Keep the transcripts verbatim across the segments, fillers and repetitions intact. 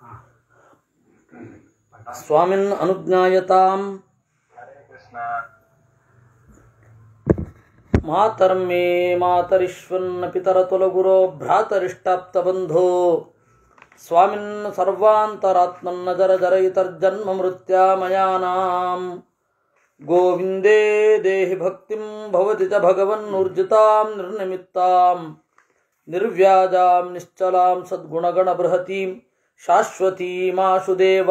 ಸ್ವಾಮಿನ್ ಅನುಜ್ಞಾಯತಾಂ ಮಾತರ್ಮೇ ಮಾತರಿಶ್ವನ್ನ ಪಿತರತುಲಗುರೋ ಭ್ರಾತರಿಷ್ಟಾಪ್ತಬಂಧೋ ಸ್ವಾಮಿನ್ ಸರ್ವಾಂತರಾತ್ಮನ್ನ ಜರ ಜರಯಿತರ್ಜನ್ಮ ಮೃತ್ಯಾಮಯಾನಾಂ ಗೋವಿಂದೇ ದೇಹಿ ಭಕ್ತಿಂ ಭವತಿ ಚ ಭಗವನ್ನೂರ್ಜಿತಾಂ ನಿರ್ನಿಮಿತ್ತಾಂ ನಿರ್ವ್ಯಾಜಾಂ ನಿಶ್ಚಲಾಂ ಸದ್ಗುಣಗಣ ಬೃಹತೀಂ ಶಾಶ್ವತೀಮಾಶುದೇವ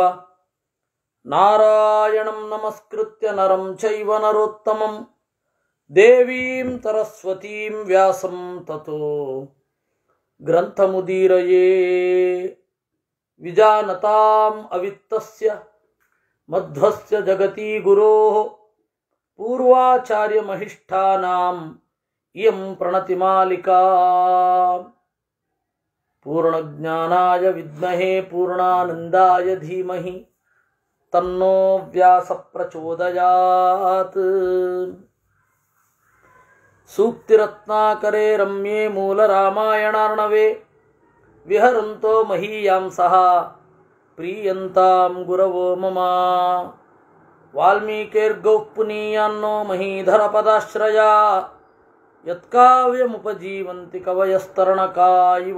ನಾರಾಯಣಂ ನಮಸ್ಕೃತ್ಯ ನರಂ ಚೈವ ನರೋತ್ತಮಂ ದೇವೀಂ ಸರಸ್ವತೀಂ ವ್ಯಾಸಂ ತತೋ ಗ್ರಂಥಮುದೀರಯೇ ವಿಜಾನತಾಂ ಅವಿತ್ತಸ್ಯ ಮಧ್ವಸ್ಯ ಜಗತಿ ಗುರೋಃ ಪೂರ್ವಾಚಾರ್ಯಮಹಿಷ್ಠಾನಾಂ ಇಯಂ ಪ್ರಣತಿಮಾಲಿಕಾ ಪೂರ್ಣಜ್ಞಾನಾಯ ವಿದ್ಮಹೇ ಪೂರ್ಣಾನಂದಾಯ ಧೀಮಹಿ ತನ್ನೋ ವ್ಯಾಸ ಪ್ರಚೋದಯಾತ್. ಸೂಕ್ತಿರತ್ನಾಕರೇ ರಮ್ಯೇ ಮೂಲರಾಮಾಯಣಾರ್ಣವೇ ವಿಹರಂತೋ ಮಹೀಯಾಂಸಃ ಪ್ರೀಯಂತಾಂ ಗುರವೋ ಮಮ. ವಾಲ್ಮೀಕಿರ್ಗೌಃ ಪುನೀಯಾನ್ನೋ ಮಹೀಧರ ಪದಾಶ್ರಯ ಯತ್ಕಾವ್ಯಮುಪಜೀವಂತಿ ಕವಯಸ್ತರಣಕಾ ಇವ.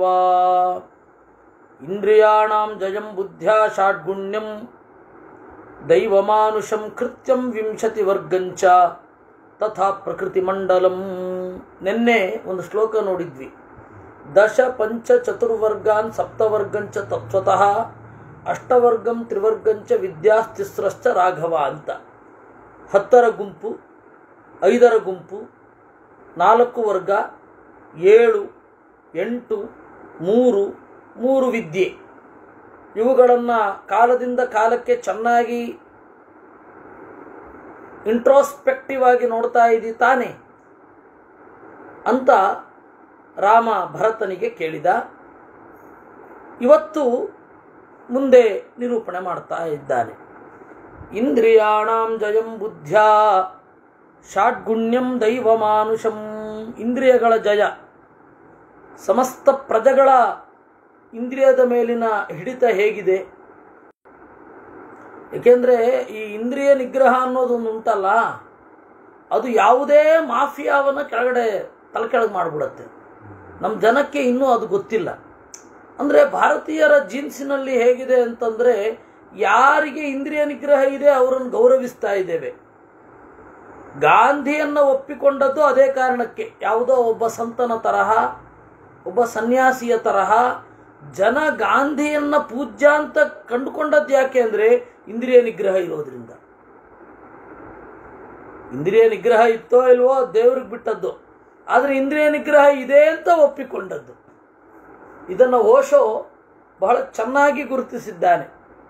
ಇಂದ್ರಿಯಾಣಾಂ ಜಯಂ ಬುದ್ಧ್ಯಾ ಷಾಡ್ಗುಣ್ಯಂ ದೈವಮಾನುಷಂ ಕೃತ್ಯಂ ವಿಂಶತಿ ವರ್ಗಂಚ ತಥಾ ಪ್ರಕೃತಿ ಮಂಡಲಂ. ನಿನ್ನೆ ಒಂದು ಶ್ಲೋಕ ನೋಡಿದ್ವಿ. ದಶ ಪಂಚ ಚತುರ್ವರ್ಗಾನ್ ಸಪ್ತವರ್ಗಂಚ ತತ್ವತಃ ಅಷ್ಟವರ್ಗಂ ತ್ರಿವರ್ಗಂಚ ವಿದ್ಯಾಸ್ತಿಸ್ರಶ್ಚ ರಾಘವ ಅಂತ. ಹತ್ತರ ಗುಂಪು, ಐದರ ಗುಂಪು, ನಾಲ್ಕು ವರ್ಗ, ಏಳು, ಎಂಟು, ಮೂರು, ಮೂರು ವಿದ್ಯೆ, ಇವುಗಳನ್ನು ಕಾಲದಿಂದ ಕಾಲಕ್ಕೆ ಚೆನ್ನಾಗಿ ಇಂಟ್ರೋಸ್ಪೆಕ್ಟಿವ್ ಆಗಿ ನೋಡ್ತಾ ಇದ್ದಿ ತಾನೆ ಅಂತ ರಾಮ ಭರತನಿಗೆ ಕೇಳಿದ. ಇವತ್ತು ಮುಂದೆ ನಿರೂಪಣೆ ಮಾಡ್ತಾ ಇದ್ದಾನೆ. ಇಂದ್ರಿಯಾಣಾಂ ಜಯಂ ಬುದ್ಧ್ಯಾ ಷಾಡ್ಗುಣ್ಯಂ ದೈವಮಾನುಷಂ. ಇಂದ್ರಿಯಗಳ ಜಯ, ಸಮಸ್ತ ಪ್ರಜೆಗಳ ಇಂದ್ರಿಯದ ಮೇಲಿನ ಹಿಡಿತ ಹೇಗಿದೆ? ಏಕೆಂದರೆ ಈ ಇಂದ್ರಿಯ ನಿಗ್ರಹ ಅನ್ನೋದೊಂದು ಉಂಟಲ್ಲ, ಅದು ಯಾವುದೇ ಮಾಫಿಯಾವನ್ನು ಕೆಳಗಡೆ ತಲೆ ಕೆಳಗೆ ಮಾಡಿಬಿಡುತ್ತೆ. ನಮ್ಮ ಜನಕ್ಕೆ ಇನ್ನೂ ಅದು ಗೊತ್ತಿಲ್ಲ. ಅಂದರೆ ಭಾರತೀಯರ ಜೀನ್ಸಿನಲ್ಲಿ ಹೇಗಿದೆ ಅಂತಂದರೆ, ಯಾರಿಗೆ ಇಂದ್ರಿಯ ನಿಗ್ರಹ ಇದೆ ಅವರನ್ನು ಗೌರವಿಸ್ತಾ ಇದ್ದೇವೆ. ಗಾಂಧಿಯನ್ನು ಒಪ್ಪಿಕೊಂಡದ್ದು ಅದೇ ಕಾರಣಕ್ಕೆ. ಯಾವುದೋ ಒಬ್ಬ ಸಂತನ ತರಹ, ಒಬ್ಬ ಸನ್ಯಾಸಿಯ ತರಹ ಜನ ಗಾಂಧಿಯನ್ನು ಪೂಜ್ಯ ಅಂತ ಕಂಡುಕೊಂಡದ್ದು ಯಾಕೆ ಅಂದರೆ ಇಂದ್ರಿಯ ನಿಗ್ರಹ ಇರೋದ್ರಿಂದ. ಇಂದ್ರಿಯ ನಿಗ್ರಹ ಇತ್ತೋ ಇಲ್ವೋ ದೇವ್ರಿಗೆ ಬಿಟ್ಟದ್ದು, ಆದರೆ ಇಂದ್ರಿಯ ನಿಗ್ರಹ ಇದೆ ಅಂತ ಒಪ್ಪಿಕೊಂಡದ್ದು. ಇದನ್ನು ಓಶೋ ಬಹಳ ಚೆನ್ನಾಗಿ ಗುರುತಿಸಿದ್ದಾನೆ.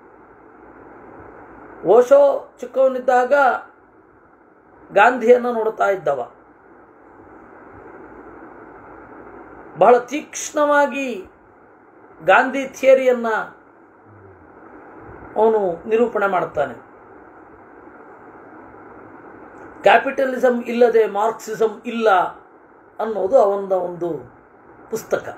ಓಶೋ ಚಿಕ್ಕವನಿದ್ದಾಗ ಗಾಂಧಿಯನ್ನು ನೋಡ್ತಾ ಇದ್ದವ. ಬಹಳ ತೀಕ್ಷ್ಣವಾಗಿ ಗಾಂಧಿ ಥಿಯರಿಯನ್ನು ಅವನು ನಿರೂಪಣೆ ಮಾಡ್ತಾನೆ. ಕ್ಯಾಪಿಟಲಿಸಮ್ ಇಲ್ಲದೆ ಮಾರ್ಕ್ಸಿಸಮ್ ಇಲ್ಲ ಅನ್ನೋದು ಅವನ ಒಂದು ಪುಸ್ತಕ.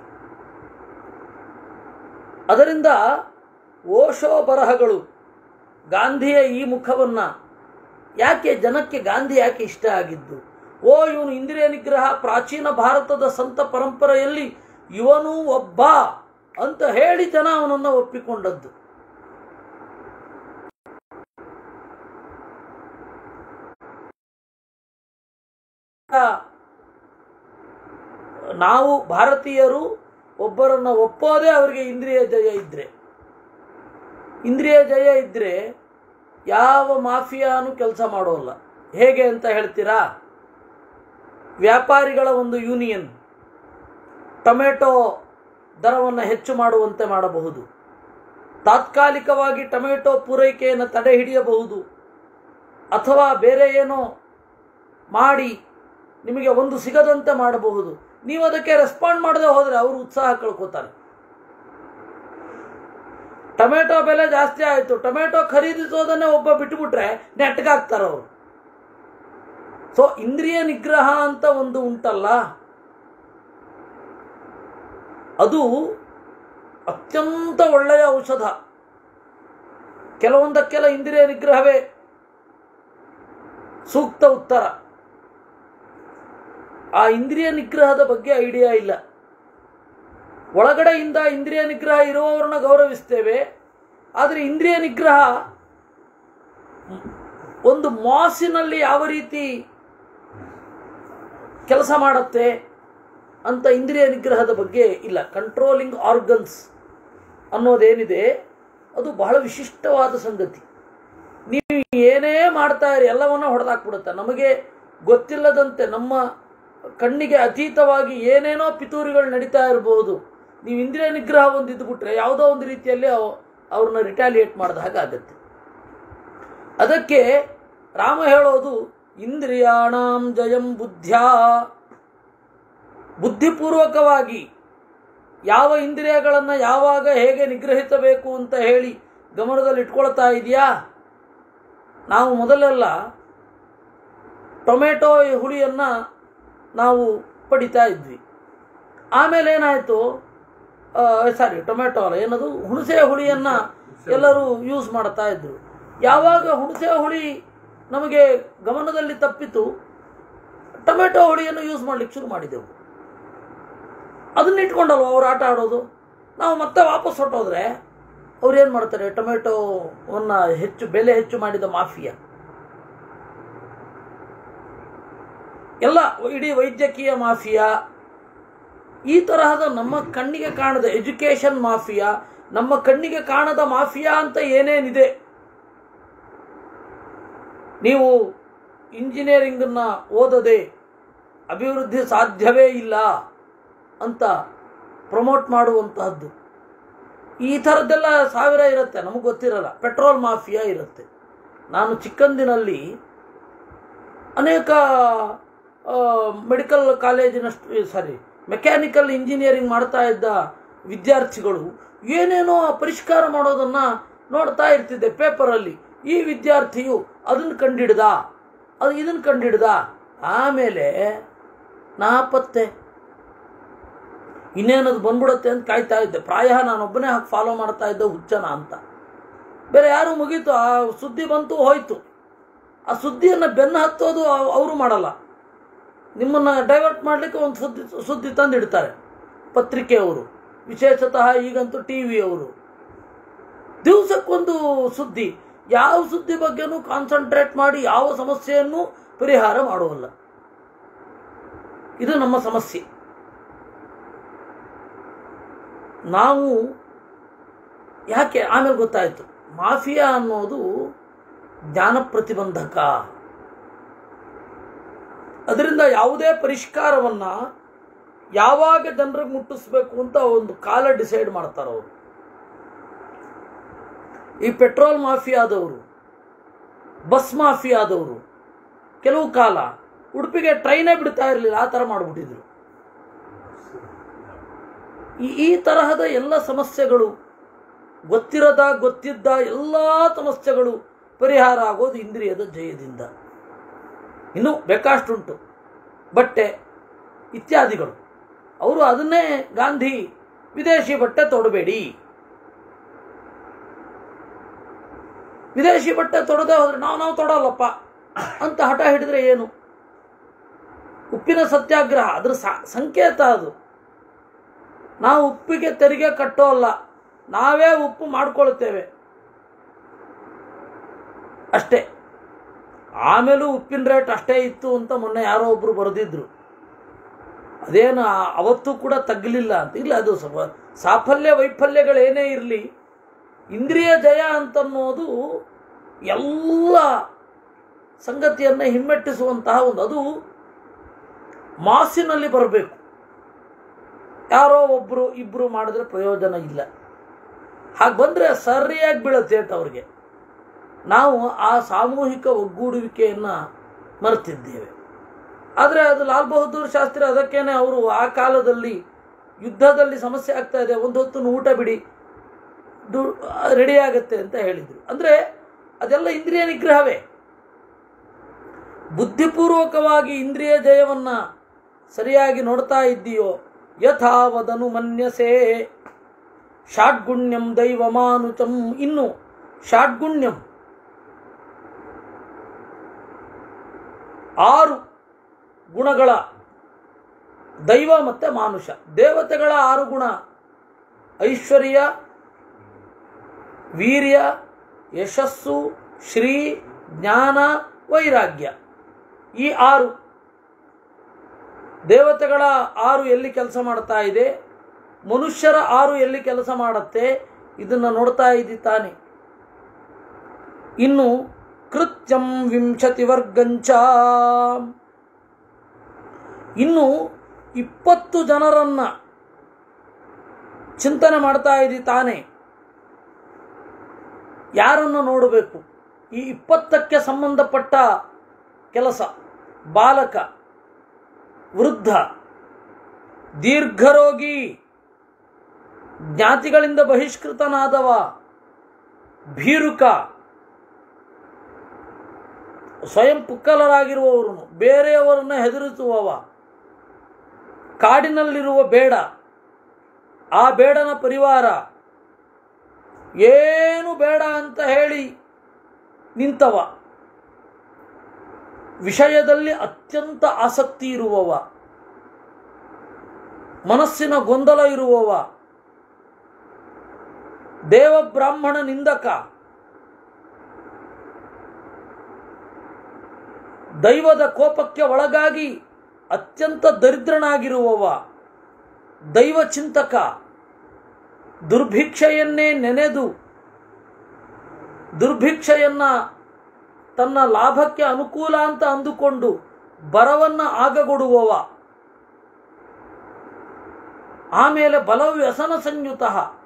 ಅದರಿಂದ ಓಶೋ ಬರಹಗಳು ಗಾಂಧಿಯ ಈ ಮುಖವನ್ನು ಯಾಕೆ ಜನಕ್ಕೆ ಗಾಂಧಿ ಯಾಕೆ ಇಷ್ಟ ಆಗಿದ್ದು? ಓ ಇವನು ಇಂದ್ರಿಯ ನಿಗ್ರಹ, ಪ್ರಾಚೀನ ಭಾರತದ ಸಂತ ಪರಂಪರೆಯಲ್ಲಿ ಇವನು ಒಬ್ಬ ಅಂತ ಹೇಳಿ ಜನ ಅವನನ್ನು ಒಪ್ಪಿಕೊಂಡದ್ದು. ನಾವು ಭಾರತೀಯರು ಒಬ್ಬರನ್ನು ಒಪ್ಪೋದೇ ಅವರಿಗೆ ಇಂದ್ರಿಯ ಜಯ ಇದ್ರೆ. ಇಂದ್ರಿಯ ಜಯ ಇದ್ರೆ ಯಾವ ಮಾಫಿಯಾನು ಕೆಲಸ ಮಾಡೋಲ್ಲ. ಹೇಗೆ ಅಂತ ಹೇಳ್ತೀರಾ? ವ್ಯಾಪಾರಿಗಳ ಒಂದು ಯೂನಿಯನ್ ಟೊಮೆಟೊ ದರವನ್ನು ಹೆಚ್ಚು ಮಾಡುವಂತೆ ಮಾಡಬಹುದು, ತಾತ್ಕಾಲಿಕವಾಗಿ ಟೊಮೆಟೊ ಪೂರೈಕೆಯನ್ನು ತಡೆ ಹಿಡಿಯಬಹುದು, ಅಥವಾ ಬೇರೆ ಏನೋ ಮಾಡಿ ನಿಮಗೆ ಒಂದು ಸಿಗದಂತೆ ಮಾಡಬಹುದು. ನೀವು ಅದಕ್ಕೆ ರೆಸ್ಪಾಂಡ್ ಮಾಡದೆ ಹೋದರೆ ಅವರು ಉತ್ಸಾಹ ಕಳ್ಕೋತಾರೆ. ಟೊಮೆಟೊ ಬೆಲೆ ಜಾಸ್ತಿ ಆಯಿತು, ಟೊಮೆಟೊ ಖರೀದಿಸೋದನ್ನೇ ಒಬ್ಬ ಬಿಟ್ಟುಬಿಟ್ರೆ ನೆಟ್ಗಾಗ್ತಾರೆ ಅವರು. ಸೊ ಇಂದ್ರಿಯ ನಿಗ್ರಹ ಅಂತ ಒಂದು ಉಂಟಲ್ಲ, ಅದು ಅತ್ಯಂತ ಒಳ್ಳೆಯ ಔಷಧ. ಕೆಲವೊಂದಕ್ಕೆಲ್ಲ ಇಂದ್ರಿಯ ನಿಗ್ರಹವೇ ಸೂಕ್ತ ಉತ್ತರ. ಆ ಇಂದ್ರಿಯ ನಿಗ್ರಹದ ಬಗ್ಗೆ ಐಡಿಯಾ ಇಲ್ಲ. ಒಳಗಡೆಯಿಂದ ಇಂದ್ರಿಯ ನಿಗ್ರಹ ಇರುವವರನ್ನ ಗೌರವಿಸ್ತೇವೆ. ಆದರೆ ಇಂದ್ರಿಯ ನಿಗ್ರಹ ಒಂದು ಮಾಸಿನಲ್ಲಿ ಯಾವ ರೀತಿ ಕೆಲಸ ಮಾಡುತ್ತೆ ಅಂತ ಇಂದ್ರಿಯ ನಿಗ್ರಹದ ಬಗ್ಗೆ ಇಲ್ಲ. ಕಂಟ್ರೋಲಿಂಗ್ ಆರ್ಗನ್ಸ್ ಅನ್ನೋದೇನಿದೆ ಅದು ಬಹಳ ವಿಶಿಷ್ಟವಾದ ಸಂಗತಿ. ನೀವು ಏನೇ ಮಾಡ್ತಾ ಇರಿ ಎಲ್ಲವನ್ನ ಹೊಡೆದಾಕ್ಬಿಡುತ್ತೆ. ನಮಗೆ ಗೊತ್ತಿಲ್ಲದಂತೆ ನಮ್ಮ ಕಣ್ಣಿಗೆ ಅತೀತವಾಗಿ ಏನೇನೋ ಪಿತೂರಿಗಳು ನಡೀತಾ ಇರಬಹುದು. ನೀವು ಇಂದ್ರಿಯ ನಿಗ್ರಹ ಒಂದು ಇದ್ಬಿಟ್ರೆ ಯಾವುದೋ ಒಂದು ರೀತಿಯಲ್ಲಿ ಅವ್ರನ್ನ ರಿಟ್ಯಾಲಿಯೇಟ್ ಮಾಡಿದ ಹಾಗಾಗತ್ತೆ. ಅದಕ್ಕೆ ರಾಮ ಹೇಳೋದು ಇಂದ್ರಿಯಾಣಾಂ ಜಯಂ ಬುದ್ಧ್ಯಾ. ಬುದ್ಧಿಪೂರ್ವಕವಾಗಿ ಯಾವ ಇಂದ್ರಿಯಗಳನ್ನು ಯಾವಾಗ ಹೇಗೆ ನಿಗ್ರಹಿಸಬೇಕು ಅಂತ ಹೇಳಿ ಗಮನದಲ್ಲಿ ಇಟ್ಕೊಳ್ತಾ ಇದೆಯಾ. ನಾವು ಮೊದಲೆಲ್ಲ ಟೊಮೆಟೊ ಹುಳಿಯನ್ನು ನಾವು ಪಡಿತಾ ಇದ್ವಿ. ಆಮೇಲೆ ಏನಾಯಿತು, ಸಾರಿ ಟೊಮೆಟೊ ಅಲ್ಲ, ಏನದು ಹುಣಸೆ ಹುಳಿಯನ್ನು ಎಲ್ಲರೂ ಯೂಸ್ ಮಾಡ್ತಾ ಇದ್ರು. ಯಾವಾಗ ಹುಣಸೆ ಹುಳಿ ನಮಗೆ ಗಮನದಲ್ಲಿ ತಪ್ಪಿತು, ಟೊಮೆಟೊ ಹುಳಿಯನ್ನು ಯೂಸ್ ಮಾಡಲಿಕ್ಕೆ ಶುರು ಮಾಡಿದೆವು. ಅದನ್ನ ಇಟ್ಕೊಂಡಲ್ವ ಅವ್ರು ಆಟ ಆಡೋದು. ನಾವು ಮತ್ತೆ ವಾಪಸ್ ಹೊಟ್ಟೋದ್ರೆ ಅವ್ರು ಏನು ಮಾಡ್ತಾರೆ, ಟೊಮೆಟೊವನ್ನು ಹೆಚ್ಚು ಬೆಲೆ ಹೆಚ್ಚು ಮಾಡಿದ ಮಾಫಿಯಾ ಎಲ್ಲ, ಇಡೀ ವೈದ್ಯಕೀಯ ಮಾಫಿಯಾ, ಈ ತರಹದ ನಮ್ಮ ಕಣ್ಣಿಗೆ ಕಾಣದ ಎಜುಕೇಷನ್ ಮಾಫಿಯಾ, ನಮ್ಮ ಕಣ್ಣಿಗೆ ಕಾಣದ ಮಾಫಿಯಾ ಅಂತ ಏನೇನಿದೆ. ನೀವು ಇಂಜಿನಿಯರಿಂಗನ್ನು ಓದದೆ ಅಭಿವೃದ್ಧಿ ಸಾಧ್ಯವೇ ಇಲ್ಲ ಅಂತ ಪ್ರಮೋಟ್ ಮಾಡುವಂತಹದ್ದು, ಈ ಥರದ್ದೆಲ್ಲ ಸಾವಿರ ಇರುತ್ತೆ, ನಮಗೆ ಗೊತ್ತಿರಲ್ಲ. ಪೆಟ್ರೋಲ್ ಮಾಫಿಯಾ ಇರುತ್ತೆ. ನಾನು ಚಿಕ್ಕಂದಿನಲ್ಲಿ ಅನೇಕ ಮೆಡಿಕಲ್ ಕಾಲೇಜಿನಷ್ಟು ಸಾರಿ ಮೆಕ್ಯಾನಿಕಲ್ ಇಂಜಿನಿಯರಿಂಗ್ ಮಾಡ್ತಾ ಇದ್ದ ವಿದ್ಯಾರ್ಥಿಗಳು ಏನೇನೋ ಪರಿಷ್ಕಾರ ಮಾಡೋದನ್ನು ನೋಡ್ತಾ ಇರ್ತಿದ್ದೆ ಪೇಪರಲ್ಲಿ. ಈ ವಿದ್ಯಾರ್ಥಿಯು ಅದನ್ನು ಕಂಡಿಡ್ದ, ಅದು ಇದನ್ನು ಕಂಡಿಡ್ದ, ಆಮೇಲೆ ನಾಪತ್ತೆ ಇನ್ನೇನದು ಬಂದ್ಬಿಡುತ್ತೆ ಅಂತ ಕಾಯ್ತಾ ಇದ್ದೆ. ಪ್ರಾಯ ನಾನೊಬ್ಬನೇ ಹಾಕಿ ಫಾಲೋ ಮಾಡ್ತಾ ಇದ್ದೆ, ಹುಚ್ಚನ ಅಂತ. ಬೇರೆ ಯಾರು ಮುಗೀತು, ಆ ಸುದ್ದಿ ಬಂತು ಹೋಯ್ತು. ಆ ಸುದ್ದಿಯನ್ನು ಬೆನ್ನು ಹತ್ತೋದು ಅವರು ಮಾಡಲ್ಲ, ನಿಮ್ಮನ್ನು ಡೈವರ್ಟ್ ಮಾಡಲಿಕ್ಕೆ ಒಂದು ಸುದ್ದಿ ಸುದ್ದಿ ತಂದಿಡ್ತಾರೆ ಪತ್ರಿಕೆಯವರು, ವಿಶೇಷತಃ ಈಗಂತೂ ಟಿ ವಿಯವರು. ದಿವಸಕ್ಕೊಂದು ಸುದ್ದಿ, ಯಾವ ಸುದ್ದಿ ಬಗ್ಗೆನೂ ಕಾನ್ಸಂಟ್ರೇಟ್ ಮಾಡಿ ಯಾವ ಸಮಸ್ಯೆಯನ್ನು ಪರಿಹಾರ ಮಾಡುವಲ್ಲ. ಇದು ನಮ್ಮ ಸಮಸ್ಯೆ. ನಾವು ಯಾಕೆ ಆಮೇಲೆ ಗೊತ್ತಾಯಿತು, ಮಾಫಿಯಾ ಅನ್ನೋದು ಜ್ಞಾನ ಪ್ರತಿಬಂಧಕ. ಅದರಿಂದ ಯಾವುದೇ ಪರಿಷ್ಕಾರವನ್ನು ಯಾವಾಗ ಜನರಿಗೆ ಮುಟ್ಟಿಸ್ಬೇಕು ಅಂತ ಒಂದು ಕಾಲ ಡಿಸೈಡ್ ಮಾಡ್ತಾರೆ ಅವರು. ಈ ಪೆಟ್ರೋಲ್ ಮಾಫಿಯಾದವರು, ಬಸ್ ಮಾಫಿಯಾದವರು ಕೆಲವು ಕಾಲ ಉಡುಪಿಗೆ ಟ್ರೈನೇ ಬಿಡ್ತಾ ಇರಲಿಲ್ಲ, ಆ ಥರ ಮಾಡಿಬಿಟ್ಟಿದ್ರು. ಈ ಈ ತರಹದ ಎಲ್ಲ ಸಮಸ್ಯೆಗಳು, ಗೊತ್ತಿರದ ಗೊತ್ತಿದ್ದ ಎಲ್ಲ ಸಮಸ್ಯೆಗಳು ಪರಿಹಾರ ಆಗೋದು ಇಂದ್ರಿಯದ ಜಯದಿಂದ. ಇನ್ನೂ ಬೇಕಾಷ್ಟುಂಟು, ಬಟ್ಟೆ ಇತ್ಯಾದಿಗಳು. ಅವರು ಅದನ್ನೇ ಗಾಂಧಿ ವಿದೇಶಿ ಬಟ್ಟೆ ತೊಡಬೇಡಿ, ವಿದೇಶಿ ಬಟ್ಟೆ ತೊಡದೆ ಹೋದ್ರೆ ನಾವು ನಾವು ತೊಡಲ್ಲಪ್ಪ ಅಂತ ಹಠ ಹಿಡಿದ್ರೆ ಏನು? ಉಪ್ಪಿನ ಸತ್ಯಾಗ್ರಹ ಅದ್ರ ಸಂಕೇತ ಅದು. ನಾವು ಉಪ್ಪಿಗೆ ತೆರಿಗೆ ಕಟ್ಟೋಲ್ಲ, ನಾವೇ ಉಪ್ಪು ಮಾಡ್ಕೊಳ್ತೇವೆ ಅಷ್ಟೇ. ಆಮೇಲೂ ಉಪ್ಪಿನ ರೇಟ್ ಅಷ್ಟೇ ಇತ್ತು ಅಂತ ಮೊನ್ನೆ ಯಾರೋ ಒಬ್ರು ಬರೆದಿದ್ರು. ಅದೇನು ಅವತ್ತು ಕೂಡ ತಗ್ಗಲಿಲ್ಲ ಅಂತ. ಇಲ್ಲ, ಅದು ಸಾಫಲ್ಯ ವೈಫಲ್ಯಗಳೇನೇ ಇರಲಿ, ಇಂದ್ರಿಯ ಜಯ ಅಂತನ್ನೋದು ಎಲ್ಲ ಸಂಗತಿಯನ್ನು ಹಿಮ್ಮೆಟ್ಟಿಸುವಂತಹ ಒಂದು, ಅದು ಮಾಸಿನಲ್ಲಿ ಬರಬೇಕು. ಯಾರೋ ಒಬ್ಬರು ಇಬ್ಬರು ಮಾಡಿದ್ರೆ ಪ್ರಯೋಜನ ಇಲ್ಲ. ಹಾಗೆ ಬಂದರೆ ಸರಿಯಾಗಿ ಬೀಳುತ್ತೆ ಅಂತ ಅವ್ರಿಗೆ. ನಾವು ಆ ಸಾಮೂಹಿಕ ಒಗ್ಗೂಡುವಿಕೆಯನ್ನು ಮರೆತಿದ್ದೇವೆ. ಆದರೆ ಅದು ಲಾಲ್ ಬಹದ್ದೂರ್ ಶಾಸ್ತ್ರಿ ಅದಕ್ಕೇನೆ ಅವರು ಆ ಕಾಲದಲ್ಲಿ ಯುದ್ಧದಲ್ಲಿ ಸಮಸ್ಯೆ ಆಗ್ತಾ ಇದೆ, ಒಂದು ಹೊತ್ತು ಊಟ ಬಿಡಿ, ದು ರೆಡಿ ಆಗುತ್ತೆ ಅಂತ ಹೇಳಿದರು. ಅಂದರೆ ಅದೆಲ್ಲ ಇಂದ್ರಿಯ ನಿಗ್ರಹವೇ. ಬುದ್ಧಿಪೂರ್ವಕವಾಗಿ ಇಂದ್ರಿಯ ಜಯವನ್ನು ಸರಿಯಾಗಿ ನೋಡ್ತಾ ಇದ್ದೀಯೋ, ಯಥಾವದನು ಮನ್ಯಸೆ ಷಾಡ್ಗುಣ್ಯಂ ದೈವಮಾನುಚಂ. ಇನ್ನು ಷಾಡ್ಗುಣ್ಯಂ, ಆರು ಗುಣಗಳ ದೈವ ಮತ್ತು ಮಾನುಷ. ದೇವತೆಗಳ ಆರು ಗುಣ: ಐಶ್ವರ್ಯ, ವೀರ್ಯ, ಯಶಸ್ಸು, ಶ್ರೀ, ಜ್ಞಾನ, ವೈರಾಗ್ಯ. ಈ ಆರು ದೇವತೆಗಳ ಆರು ಎಲ್ಲಿ ಕೆಲಸ ಮಾಡ್ತಾ ಇದೆ, ಮನುಷ್ಯರ ಆರು ಎಲ್ಲಿ ಕೆಲಸ ಮಾಡುತ್ತೆ, ಇದನ್ನು ನೋಡ್ತಾ ಇದ್ದಿ ತಾನೆ. ಇನ್ನು ಕೃತ್ಯಂ ವಿಂಶತಿ ವರ್ಗಂಚ, ಇನ್ನು ಇಪ್ಪತ್ತು ಜನರನ್ನ ಚಿಂತನೆ ಮಾಡ್ತಾ ಇದ್ದಿ ತಾನೆ. ಯಾರನ್ನು ನೋಡಬೇಕು? ಈ ಇಪ್ಪತ್ತಕ್ಕೆ ಸಂಬಂಧಪಟ್ಟ ಕೆಲಸ: ಬಾಲಕ, ವೃದ್ಧ, ದೀರ್ಘರೋಗಿ, ಜ್ಞಾತಿಗಳಿಂದ ಬಹಿಷ್ಕೃತನಾದವ, ಭೀರುಕ, ಸ್ವಯಂ ಪುಕ್ಕಲರಾಗಿರುವವರು, ಬೇರೆಯವರನ್ನ ಹೆದರಿಸುವವ, ಕಾಡಿನಲ್ಲಿರುವ ಬೇಡ, ಆ ಬೇಡನ ಪರಿವಾರ, ಏನು ಬೇಡ ಅಂತ ಹೇಳಿ ನಿಂತವ, ವಿಷಯದಲ್ಲಿ ಅತ್ಯಂತ ಆಸಕ್ತಿ ಇರುವವ, ಮನಸ್ಸಿನ ಗೊಂದಲ ಇರುವವ, ದೇವಬ್ರಾಹ್ಮಣ ನಿಂದಕ, ದೈವದ ಕೋಪಕ್ಕೆ ಒಳಗಾಗಿ ಅತ್ಯಂತ ದರಿದ್ರನಾಗಿರುವವ, ದೈವ ಚಿಂತಕ, ದುರ್ಭಿಕ್ಷೆಯನ್ನೇ ನೆನೆದು ದುರ್ಭಿಕ್ಷೆಯನ್ನ ತನ್ನ ಲಾಭಕ್ಕೆ ಅನುಕೂಲ ಅಂತ ಅಂದುಕೊಂಡು ಬರವನ್ನ ಆಗಗೊಡುವವ, ಆಮೇಲೆ ಬಲವ್ಯಸನ ಸಂಯುತ,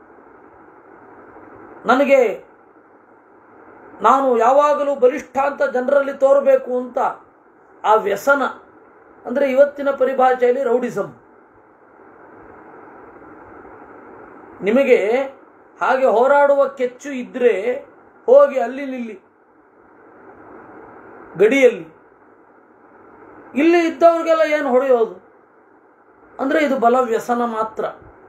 ನನಗೆ ನಾನು ಯಾವಾಗಲೂ ಬಲಿಷ್ಠ ಅಂತ ಜನರಲ್ಲಿ ತೋರಬೇಕು ಅಂತ ಆ ವ್ಯಸನ, ಅಂದರೆ ಇವತ್ತಿನ ಪರಿಭಾಷೆಯಲ್ಲಿ ರೌಡಿಸಂ. ನಿಮಗೆ ಹಾಗೆ ಹೋರಾಡುವ ಕೆಚ್ಚು ಇದ್ರೆ ಹೋಗಿ ಅಲ್ಲಿ ನಿಲ್ಲಿ ಗಡಿಯಲ್ಲಿ. ಇಲ್ಲಿ ಇದ್ದವ್ರಿಗೆಲ್ಲ ಏನು ಹೊಡೆಯೋದು ಅಂದರೆ ಇದು ಬಲವ್ಯಸನ ಮಾತ್ರ,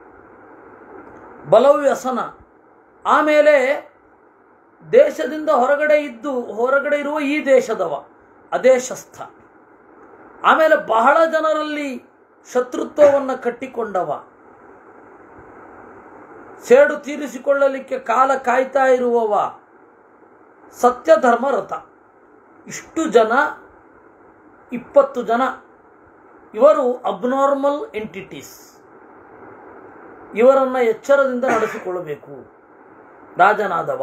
ಬಲವ್ಯಸನ. ಆಮೇಲೆ ದೇಶದಿಂದ ಹೊರಗಡೆ ಇದ್ದು ಹೊರಗಡೆ ಇರುವ ಈ ದೇಶದವ, ಅದೇಶಸ್ಥ. ಆಮೇಲೆ ಬಹಳ ಜನರಲ್ಲಿ ಶತ್ರುತ್ವವನ್ನು ಕಟ್ಟಿಕೊಂಡವ, ಸೇಡು ತೀರಿಸಿಕೊಳ್ಳಲಿಕ್ಕೆ ಕಾಲ ಕಾಯ್ತಾ ಇರುವವ, ಸತ್ಯ ಧರ್ಮರಥ. ಇಷ್ಟು ಜನ, ಇಪ್ಪತ್ತು ಜನ, ಇವರು ಅಬ್ನಾರ್ಮಲ್ ಎಂಟಿಟೀಸ್. ಇವರನ್ನು ಎಚ್ಚರದಿಂದ ನಡೆಸಿಕೊಳ್ಳಬೇಕು ರಾಜನಾದವ.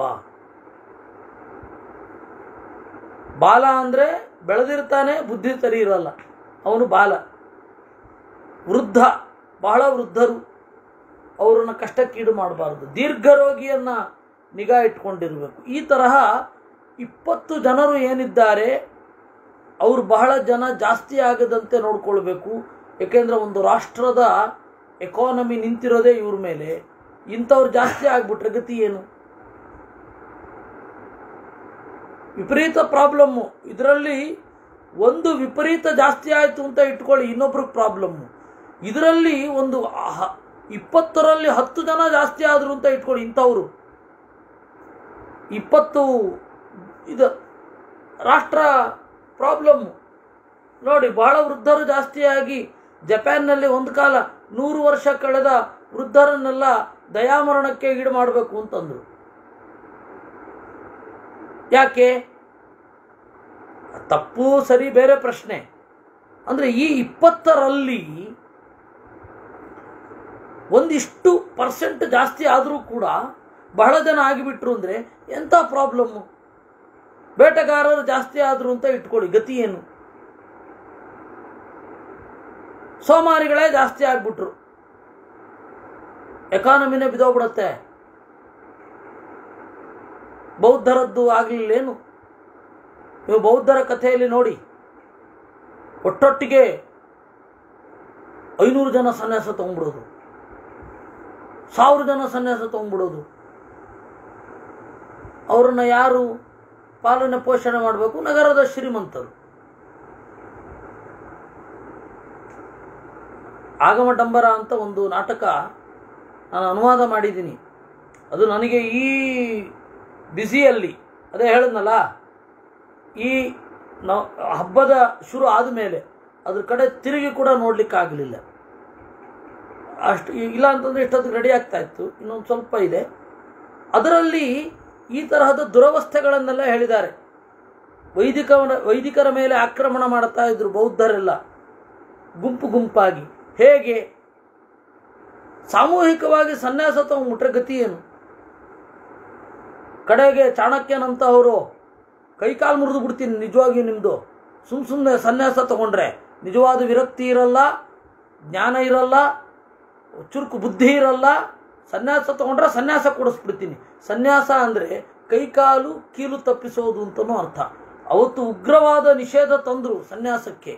ಬಾಲ ಅಂದರೆ ಬೆಳೆದಿರ್ತಾನೆ, ಬುದ್ಧಿ ಸರಿ ಇರಲ್ಲ, ಅವನು ಬಾಲ. ವೃದ್ಧ, ಬಹಳ ವೃದ್ಧರು, ಅವರನ್ನು ಕಷ್ಟಕ್ಕೀಡು ಮಾಡಬಾರ್ದು. ದೀರ್ಘರೋಗಿಯನ್ನು ನಿಗಾ ಇಟ್ಕೊಂಡಿರಬೇಕು. ಈ ತರಹ ಇಪ್ಪತ್ತು ಜನರು ಏನಿದ್ದಾರೆ ಅವರು ಬಹಳ ಜನ ಜಾಸ್ತಿ ಆಗದಂತೆ ನೋಡ್ಕೊಳ್ಬೇಕು. ಏಕೆಂದರೆ ಒಂದು ರಾಷ್ಟ್ರದ ಎಕಾನಮಿ ನಿಂತಿರೋದೇ ಇವ್ರ ಮೇಲೆ. ಇಂಥವ್ರು ಜಾಸ್ತಿ ಆಗ್ಬಿಟ್ರೆ ಗತಿ ಏನು? ವಿಪರೀತ ಪ್ರಾಬ್ಲಮ್ಮು. ಇದರಲ್ಲಿ ಒಂದು ವಿಪರೀತ ಜಾಸ್ತಿ ಆಯಿತು ಅಂತ ಇಟ್ಕೊಳ್ಳಿ, ಇನ್ನೊಬ್ರಿಗೆ ಪ್ರಾಬ್ಲಮ್ಮು. ಇದರಲ್ಲಿ ಒಂದು ಇಪ್ಪತ್ತರಲ್ಲಿ ಹತ್ತು ಜನ ಜಾಸ್ತಿ ಆದರು ಅಂತ ಇಟ್ಕೊಳ್ಳಿ, ಇಂಥವ್ರು ಇಪ್ಪತ್ತು ಇದು ರಾಷ್ಟ್ರ ಪ್ರಾಬ್ಲಮ್ಮು. ನೋಡಿ, ಬಹಳ ವೃದ್ಧರು ಜಾಸ್ತಿಯಾಗಿ ಜಪಾನ್ನಲ್ಲಿ ಒಂದು ಕಾಲ ನೂರು ವರ್ಷ ಕಳೆದ ವೃದ್ಧರನ್ನೆಲ್ಲ ದಯಾಮರಣಕ್ಕೆ ಈಡು ಮಾಡಬೇಕು ಅಂತಂದರು. ಯಾಕೆ? ತಪ್ಪು ಸರಿ ಬೇರೆ ಪ್ರಶ್ನೆ. ಅಂದರೆ ಈ ಇಪ್ಪತ್ತರಲ್ಲಿ ಒಂದಿಷ್ಟು ಪರ್ಸೆಂಟ್ ಜಾಸ್ತಿ ಆದರೂ ಕೂಡ ಬಹಳ ಜನ ಆಗಿಬಿಟ್ರು ಅಂದರೆ ಎಂಥ ಪ್ರಾಬ್ಲಮ್ಮು. ಬೇಟೆಗಾರರು ಜಾಸ್ತಿ ಆದರು ಅಂತ ಇಟ್ಕೊಳ್ಳಿ, ಗತಿ ಏನು? ಸೋಮಾರಿಗಳೇ ಜಾಸ್ತಿ ಆಗ್ಬಿಟ್ರು, ಎಕಾನಮಿನೇ ಬಿದೋಗ್ಬಿಡತ್ತೆ. ಬೌದ್ಧರದ್ದು ಆಗಲಿಲ್ಲೇನು? ನೀವು ಬೌದ್ಧರ ಕಥೆಯಲ್ಲಿ ನೋಡಿ, ಒಟ್ಟೊಟ್ಟಿಗೆ ಐನೂರು ಜನ ಸನ್ಯಾಸ ತಗೊಂಡ್ಬಿಡೋದು, ಸಾವಿರ ಜನ ಸನ್ಯಾಸ ತಗೊಂಡ್ಬಿಡೋದು. ಅವರನ್ನು ಯಾರು ಪಾಲನೆ ಪೋಷಣೆ ಮಾಡಬೇಕು? ನಗರದ ಶ್ರೀಮಂತರು. ಆಗಮ ಡಂಬರ ಅಂತ ಒಂದು ನಾಟಕ ನಾನು ಅನುವಾದ ಮಾಡಿದ್ದೀನಿ. ಅದು ನನಗೆ ಈ ಬ್ಯುಸಿಯಲ್ಲಿ, ಅದೇ ಹೇಳಿದ್ನಲ್ಲ, ಈ ನಾವು ಹಬ್ಬದ ಶುರು ಆದಮೇಲೆ ಅದ್ರ ಕಡೆ ತಿರುಗಿ ಕೂಡ ನೋಡಲಿಕ್ಕಾಗಲಿಲ್ಲ. ಅಷ್ಟು ಇಲ್ಲ ಅಂತಂದರೆ ಇಷ್ಟೊತ್ತಿಗೆ ರೆಡಿ ಆಗ್ತಾ ಇತ್ತು, ಇನ್ನೊಂದು ಸ್ವಲ್ಪ ಇದೆ. ಅದರಲ್ಲಿ ಈ ತರಹದ ದುರವಸ್ಥೆಗಳನ್ನೆಲ್ಲ ಹೇಳಿದ್ದಾರೆ. ವೈದಿಕ ವೈದಿಕರ ಮೇಲೆ ಆಕ್ರಮಣ ಮಾಡ್ತಾ ಇದ್ರು ಬೌದ್ಧರೆಲ್ಲ ಗುಂಪು ಗುಂಪಾಗಿ. ಹೇಗೆ ಸಾಮೂಹಿಕವಾಗಿ ಸನ್ಯಾಸ ತಗೊಂಡ್ಬಿಟ್ರೆ ಗತಿ ಏನು? ಕಡೆಗೆ ಚಾಣಕ್ಯನಂತವರು ಕೈಕಾಲು ಮುರಿದು ಬಿಡ್ತೀನಿ ನಿಜವಾಗಿಯೂ ನಿಮ್ಮದು, ಸುಮ್ಮ ಸುಮ್ಮನೆ ಸನ್ಯಾಸ ತಗೊಂಡ್ರೆ ನಿಜವಾದ ವಿರಕ್ತಿ ಇರಲ್ಲ, ಜ್ಞಾನ ಇರಲ್ಲ, ಚುರುಕು ಬುದ್ಧಿ ಇರಲ್ಲ. ಸನ್ಯಾಸ ತಗೊಂಡ್ರೆ ಸನ್ಯಾಸ ಕೊಡಿಸ್ಬಿಡ್ತೀನಿ. ಸನ್ಯಾಸ ಅಂದರೆ ಕೈಕಾಲು ಕೀಲು ತಪ್ಪಿಸೋದು ಅಂತನೂ ಅರ್ಥ. ಅವತ್ತು ಉಗ್ರವಾದ ನಿಷೇಧ ತಂದರು ಸನ್ಯಾಸಕ್ಕೆ.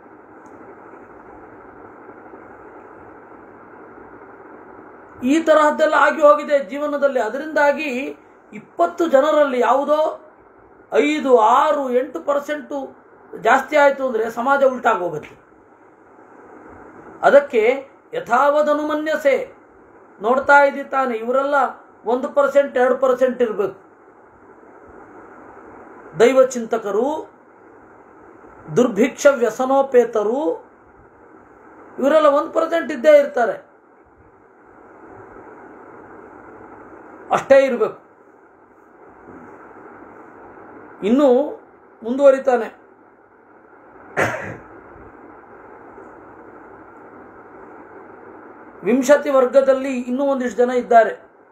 ಈ ತರಹದ್ದೆಲ್ಲ ಆಗಿ ಹೋಗಿದೆ ಜೀವನದಲ್ಲಿ. ಅದರಿಂದಾಗಿ ಇಪ್ಪತ್ತು ಜನರಲ್ಲಿ ಯಾವುದೋ ಐದು ಆರು ಎಂಟು ಪರ್ಸೆಂಟು ಜಾಸ್ತಿ ಆಯಿತು ಅಂದರೆ ಸಮಾಜ ಉಲ್ಟಾಗೋಗುತ್ತೆ. ಅದಕ್ಕೆ ಯಥಾವದನುಮನ್ಯಸೆ ನೋಡ್ತಾ ಇದ್ದಿ ತಾನೆ, ಇವರೆಲ್ಲ ಒಂದು ಪರ್ಸೆಂಟ್ ಎರಡು ಪರ್ಸೆಂಟ್ ಇರಬೇಕು. ದೈವ ಚಿಂತಕರು, ದುರ್ಭಿಕ್ಷ ವ್ಯಸನೋಪೇತರು, ಇವರೆಲ್ಲ ಒಂದು ಪರ್ಸೆಂಟ್ ಇದ್ದೇ ಇರ್ತಾರೆ, ಅಷ್ಟೇ ಇರಬೇಕು. ಇನ್ನೂ ಮುಂದುವರಿತಾನೆ. ವಿಂಶತಿ ವರ್ಗದಲ್ಲಿ ಇನ್ನೂ ಒಂದಿಷ್ಟು ಜನ ಇದ್ದಾರೆ.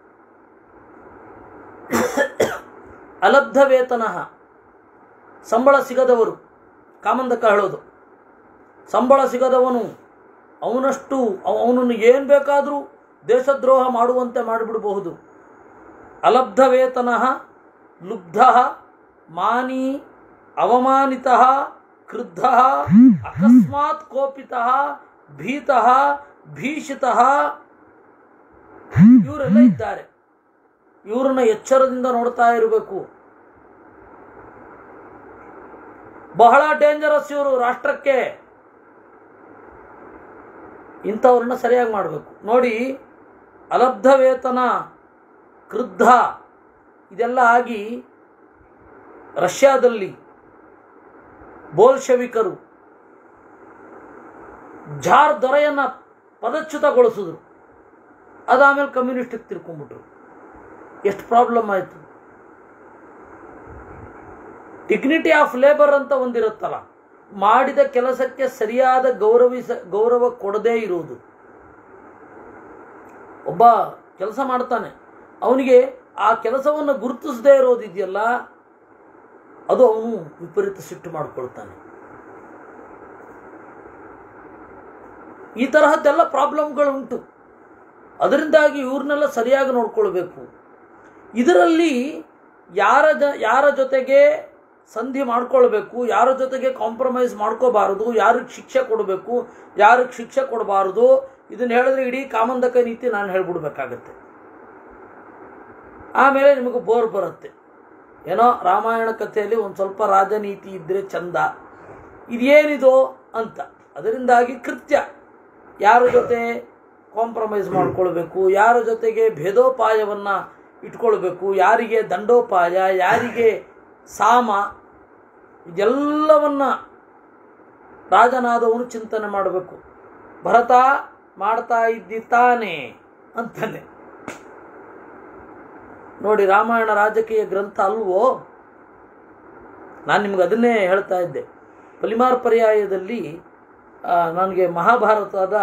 ಅಲಬ್ಧ ವೇತನ, ಸಂಬಳ ಸಿಗದವರು. ಕಾಮಂದಕ ಹೇಳೋದು, ಸಂಬಳ ಸಿಗದವನು ಅವನಷ್ಟು ಅವನನ್ನು ಏನು ಬೇಕಾದರೂ ದೇಶದ್ರೋಹ ಮಾಡುವಂತೆ ಮಾಡಿಬಿಡಬಹುದು. ಅಲಬ್ಧ ವೇತನ, ಲುಬ್ಧ, ಮಾನಿ, ಅವಮಾನಿತ, ಕ್ರುದ್ಧ, ಅಕಸ್ಮಾತ್ ಕೋಪಿತ, ಭೀತ, ಭೀಷಿತ, ಇವರೆಲ್ಲ ಇದ್ದಾರೆ. ಇವರನ್ನ ಎಚ್ಚರದಿಂದ ನೋಡ್ತಾ ಇರಬೇಕು. ಬಹಳ ಡೇಂಜರಸ್ ಇವರು ರಾಷ್ಟ್ರಕ್ಕೆ. ಇಂಥವ್ರನ್ನ ಸರಿಯಾಗಿ ಮಾಡಬೇಕು. ನೋಡಿ, ಅಲಬ್ಧ ವೇತನ, ಕ್ರುದ್ಧ ಇದೆಲ್ಲ ಆಗಿ ರಷ್ಯಾದಲ್ಲಿ ಬೋಲ್ಶೆವಿಕರು ಜಾರ್ ದೊರೆಯನ್ನ ಪದಚ್ಯುತಗೊಳಿಸಿದ್ರು. ಅದಾದ್ಮೇಲೆ ಕಮ್ಯುನಿಸ್ಟಿಗೆ ತಿರ್ಕೊಂಡ್ಬಿಟ್ರು. ಎಷ್ಟು ಪ್ರಾಬ್ಲಮ್ ಆಯಿತು. ಡಿಗ್ನಿಟಿ ಆಫ್ ಲೇಬರ್ ಅಂತ ಒಂದಿರುತ್ತಲ್ಲ, ಮಾಡಿದ ಕೆಲಸಕ್ಕೆ ಸರಿಯಾದ ಗೌರವಿಸ ಗೌರವ ಕೊಡದೇ ಇರುವುದು. ಒಬ್ಬ ಕೆಲಸ ಮಾಡ್ತಾನೆ, ಅವನಿಗೆ ಆ ಕೆಲಸವನ್ನು ಗುರುತಿಸದೇ ಇರೋದಿದೆಯಲ್ಲ, ಅದು ಅವನು ವಿಪರೀತ ಸಿಟ್ಟು ಮಾಡಿಕೊಳ್ತಾನೆ. ಈ ತರಹದ್ದೆಲ್ಲ ಪ್ರಾಬ್ಲಮ್ಗಳುಂಟು. ಅದರಿಂದಾಗಿ ಇವ್ರನ್ನೆಲ್ಲ ಸರಿಯಾಗಿ ನೋಡ್ಕೊಳ್ಬೇಕು. ಇದರಲ್ಲಿ ಯಾರ ಜ ಯಾರ ಜೊತೆಗೆ ಸಂಧಿ ಮಾಡ್ಕೊಳ್ಬೇಕು, ಯಾರ ಜೊತೆಗೆ ಕಾಂಪ್ರಮೈಸ್ ಮಾಡ್ಕೋಬಾರದು, ಯಾರಿಗೆ ಶಿಕ್ಷೆ ಕೊಡಬೇಕು, ಯಾರಿಗೆ ಶಿಕ್ಷೆ ಕೊಡಬಾರದು, ಇದನ್ನು ಹೇಳಿದ್ರೆ ಇಡೀ ಕಾಮಂದಕ ನೀತಿ ನಾನು ಹೇಳ್ಬಿಡ್ಬೇಕಾಗತ್ತೆ. ಆಮೇಲೆ ನಿಮಗೆ ಬೋರ್ ಬರುತ್ತೆ. ಏನೋ ರಾಮಾಯಣ ಕಥೆಯಲ್ಲಿ ಒಂದು ಸ್ವಲ್ಪ ರಾಜನೀತಿ ಇದ್ದರೆ ಚಂದ, ಇದೇನಿದೋ ಅಂತ. ಅದರಿಂದಾಗಿ ಕೃತ್ಯ ಯಾರ ಜೊತೆ ಕಾಂಪ್ರಮೈಸ್ ಮಾಡ್ಕೊಳ್ಬೇಕು, ಯಾರ ಜೊತೆಗೆ ಭೇದೋಪಾಯವನ್ನು ಇಟ್ಕೊಳ್ಬೇಕು, ಯಾರಿಗೆ ದಂಡೋಪಾಯ, ಯಾರಿಗೆ ಸಾಮ, ಇದೆಲ್ಲವನ್ನ ರಾಜನಾದವನು ಚಿಂತನೆ ಮಾಡಬೇಕು. ಭರತ ಮಾಡ್ತಾ ಇದ್ದಿತಾನೆ ಅಂತಾನೆ. ನೋಡಿ, ರಾಮಾಯಣ ರಾಜಕೀಯ ಗ್ರಂಥ ಅಲ್ವೋ? ನಾನು ನಿಮ್ಗೆ ಅದನ್ನೇ ಹೇಳ್ತಾ ಇದ್ದೆ. ಪಲಿಮಾರ್ ಪರ್ಯಾಯದಲ್ಲಿ ನನಗೆ ಮಹಾಭಾರತದ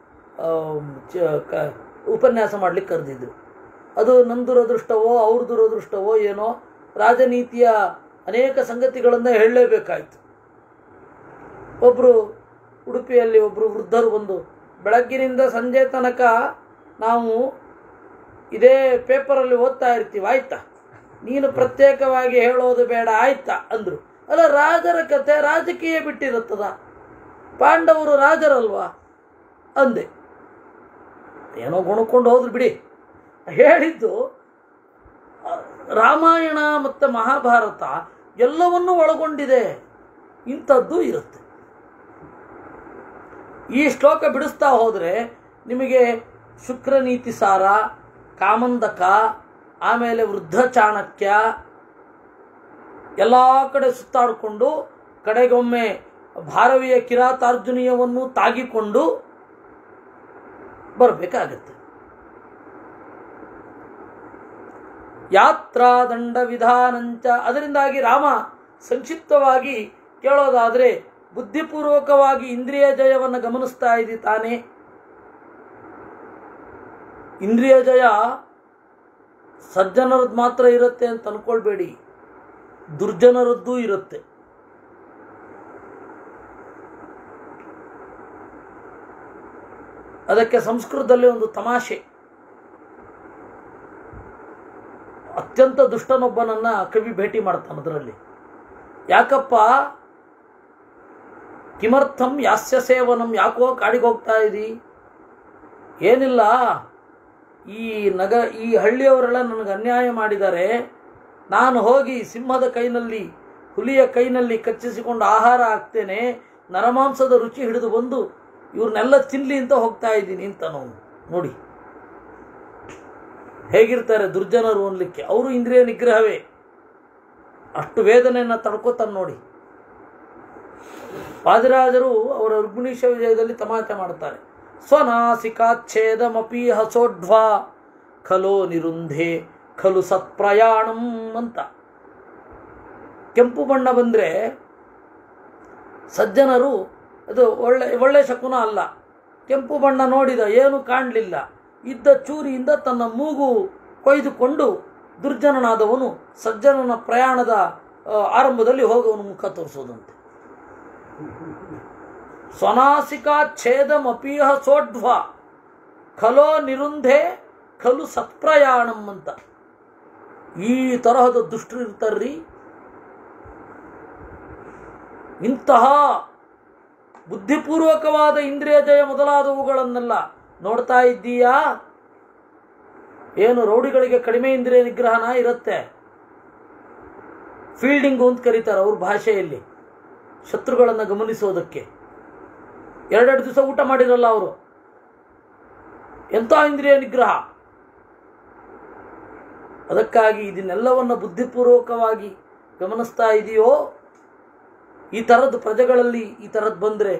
ಉಪನ್ಯಾಸ ಮಾಡಲಿಕ್ಕೆ ಕರೆದಿದ್ರು. ಅದು ನನ್ನ ದುರದೃಷ್ಟವೋ ಅವ್ರ ದುರದೃಷ್ಟವೋ ಏನೋ, ರಾಜನೀತಿಯ ಅನೇಕ ಸಂಗತಿಗಳನ್ನು ಹೇಳಲೇಬೇಕಾಯಿತು. ಒಬ್ಬರು ಉಡುಪಿಯಲ್ಲಿ ಒಬ್ಬರು ವೃದ್ಧರು ಬಂದು, ಬೆಳಗ್ಗಿನಿಂದ ಸಂಜೆ ತನಕ ನಾವು ಇದೇ ಪೇಪರಲ್ಲಿ ಓದ್ತಾ ಇರ್ತೀವಿ, ಆಯ್ತಾ, ನೀನು ಪ್ರತ್ಯೇಕವಾಗಿ ಹೇಳೋದು ಬೇಡ ಆಯ್ತಾ ಅಂದರು. ಅಲ್ಲ, ರಾಜರ ಕಥೆ ರಾಜಕೀಯ ಬಿಟ್ಟಿರುತ್ತದ, ಪಾಂಡವರು ರಾಜರಲ್ವಾ ಅಂದೆ. ಏನೋ ಗುಣಕೊಂಡು ಹೋದ್ರು ಬಿಡಿ. ಹೇಳಿದ್ದು ರಾಮಾಯಣ ಮತ್ತು ಮಹಾಭಾರತ ಎಲ್ಲವನ್ನೂ ಒಳಗೊಂಡಿದೆ, ಇಂಥದ್ದು ಇರುತ್ತೆ. ಈ ಶ್ಲೋಕ ಬಿಡಿಸ್ತಾ ಹೋದರೆ ನಿಮಗೆ ಶುಕ್ರನೀತಿ ಸಾರ, ಕಾಮಂದಕ, ಆಮೇಲೆ ವೃದ್ಧ ಚಾಣಕ್ಯ ಎಲ್ಲ ಕಡೆ ಸುತ್ತಾಡಿಕೊಂಡು ಕಡೆಗೊಮ್ಮೆ ಭಾರವಿಯ ಕಿರಾತಾರ್ಜುನೀಯವನ್ನು ತಾಗಿಕೊಂಡು ಬರಬೇಕಾಗತ್ತೆ. ಯಾತ್ರಾ ದಂಡ ವಿಧಾನಂಚ. ಅದರಿಂದಾಗಿ ರಾಮ ಸಂಕ್ಷಿಪ್ತವಾಗಿ ಕೇಳೋದಾದರೆ ಬುದ್ಧಿಪೂರ್ವಕವಾಗಿ ಇಂದ್ರಿಯ ಜಯವನ್ನು ಗಮನಿಸ್ತಾ ಇದ್ದಿ ತಾನೇ. ಇಂದ್ರಿಯ ಜಯ ಸಜ್ಜನರದ್ದು ಮಾತ್ರ ಇರುತ್ತೆ ಅಂತ ಅನ್ಕೊಳ್ಬೇಡಿ, ದುರ್ಜನರದ್ದೂ ಇರುತ್ತೆ. ಅದಕ್ಕೆ ಸಂಸ್ಕೃತದಲ್ಲಿ ಒಂದು ತಮಾಷೆ. ಅತ್ಯಂತ ದುಷ್ಟನೊಬ್ಬನನ್ನ ಕವಿ ಭೇಟಿ ಮಾಡ್ತಾನೆ. ಅದರಲ್ಲಿ ಯಾಕಪ್ಪ ಕಿಮರ್ಥಂ ಯಾಸ್ಯ ಸೇವನಂ, ಯಾಕೋ ಕಾಡಿಗೆ ಹೋಗ್ತಾ ಇದ್ದಿ? ಏನಿಲ್ಲ, ಈ ನಗ ಈ ಹಳ್ಳಿಯವರೆಲ್ಲ ನನಗೆ ಅನ್ಯಾಯ ಮಾಡಿದ್ದಾರೆ, ನಾನು ಹೋಗಿ ಸಿಂಹದ ಕೈನಲ್ಲಿ ಹುಲಿಯ ಕೈನಲ್ಲಿ ಕಚ್ಚಿಸಿಕೊಂಡು ಆಹಾರ ಹಾಕ್ತೇನೆ, ನರಮಾಂಸದ ರುಚಿ ಹಿಡಿದು ಬಂದು ಇವ್ರನ್ನೆಲ್ಲ ತಿನ್ಲಿ ಅಂತ ಹೋಗ್ತಾ ಇದ್ದೀನಿ ಅಂತ. ನಾವು ನೋಡಿ ಹೇಗಿರ್ತಾರೆ ದುರ್ಜನರು ಅನ್ಲಿಕ್ಕೆ. ಅವರು ಇಂದ್ರಿಯ ನಿಗ್ರಹವೇ, ಅಷ್ಟು ವೇದನೆಯನ್ನು ತಡ್ಕೋತಾನೆ ನೋಡಿ. ಪಾದಿರಾಜರು ಅವರ ರುಗ್ಮಿಣೀಶ ವಿಜಯದಲ್ಲಿ ತಮಾಷೆ ಮಾಡ್ತಾರೆ. ಸ್ವನಾಸಿಕಾಚ್ಛೇದಮಪಿ ಹಸೋಢ್ವಾ ಖಲೋ ನಿರುಂಧೆ ಖಲು ಸತ್ಪ್ರಯಾಣಂ ಅಂತ. ಕೆಂಪು ಬಣ್ಣ ಬಂದರೆ ಸಜ್ಜನರು ಅದು ಒಳ್ಳೆ ಒಳ್ಳೆ ಶಕುನ ಅಲ್ಲ. ಕೆಂಪು ಬಣ್ಣ ನೋಡಿದ ಏನು ಕಾಣಲಿಲ್ಲ, ಇದ್ದ ಚೂರಿಯಿಂದ ತನ್ನ ಮೂಗು ಕೊಯ್ದುಕೊಂಡು ದುರ್ಜನನಾದವನು ಸಜ್ಜನನ ಪ್ರಯಾಣದ ಆರಂಭದಲ್ಲಿ ಹೋಗವನು ಮುಖ ತೋರಿಸೋದಂತೆ. ಸ್ವನಾಸಿಕಾಚ್ಛೇದಂ ಅಪೀಹ ಸೋಢ್ವ ಖಲೋ ನಿರುಂಧೆ ಖಲು ಸತ್ಪ್ರಯಾಣಂ ಅಂತ. ಈ ತರಹದ ದುಷ್ಟರು ಇರ್ತಾರ್ರಿ. ಇಂತಹ ಬುದ್ಧಿಪೂರ್ವಕವಾದ ಇಂದ್ರಿಯ ಜಯ ಮೊದಲಾದವುಗಳನ್ನೆಲ್ಲ ನೋಡ್ತಾ ಇದ್ದೀಯಾ? ಏನು ರೌಡಿಗಳಿಗೆ ಕಡಿಮೆ ಇಂದ್ರಿಯ ನಿಗ್ರಹನ ಇರುತ್ತೆ. ಫೀಲ್ಡಿಂಗು ಅಂತ ಕರೀತಾರೆ ಅವ್ರ ಭಾಷೆಯಲ್ಲಿ, ಶತ್ರುಗಳನ್ನು ಗಮನಿಸೋದಕ್ಕೆ. ಎರಡೆರಡು ದಿವಸ ಊಟ ಮಾಡಿರಲ್ಲ ಅವರು, ಎಂಥ ಇಂದ್ರಿಯ ನಿಗ್ರಹ. ಅದಕ್ಕಾಗಿ ಇದನ್ನೆಲ್ಲವನ್ನು ಬುದ್ಧಿಪೂರ್ವಕವಾಗಿ ಗಮನಿಸ್ತಾ ಇದೆಯೋ, ಈ ಥರದ್ದು ಪ್ರಜೆಗಳಲ್ಲಿ ಈ ಥರದ್ದು ಬಂದರೆ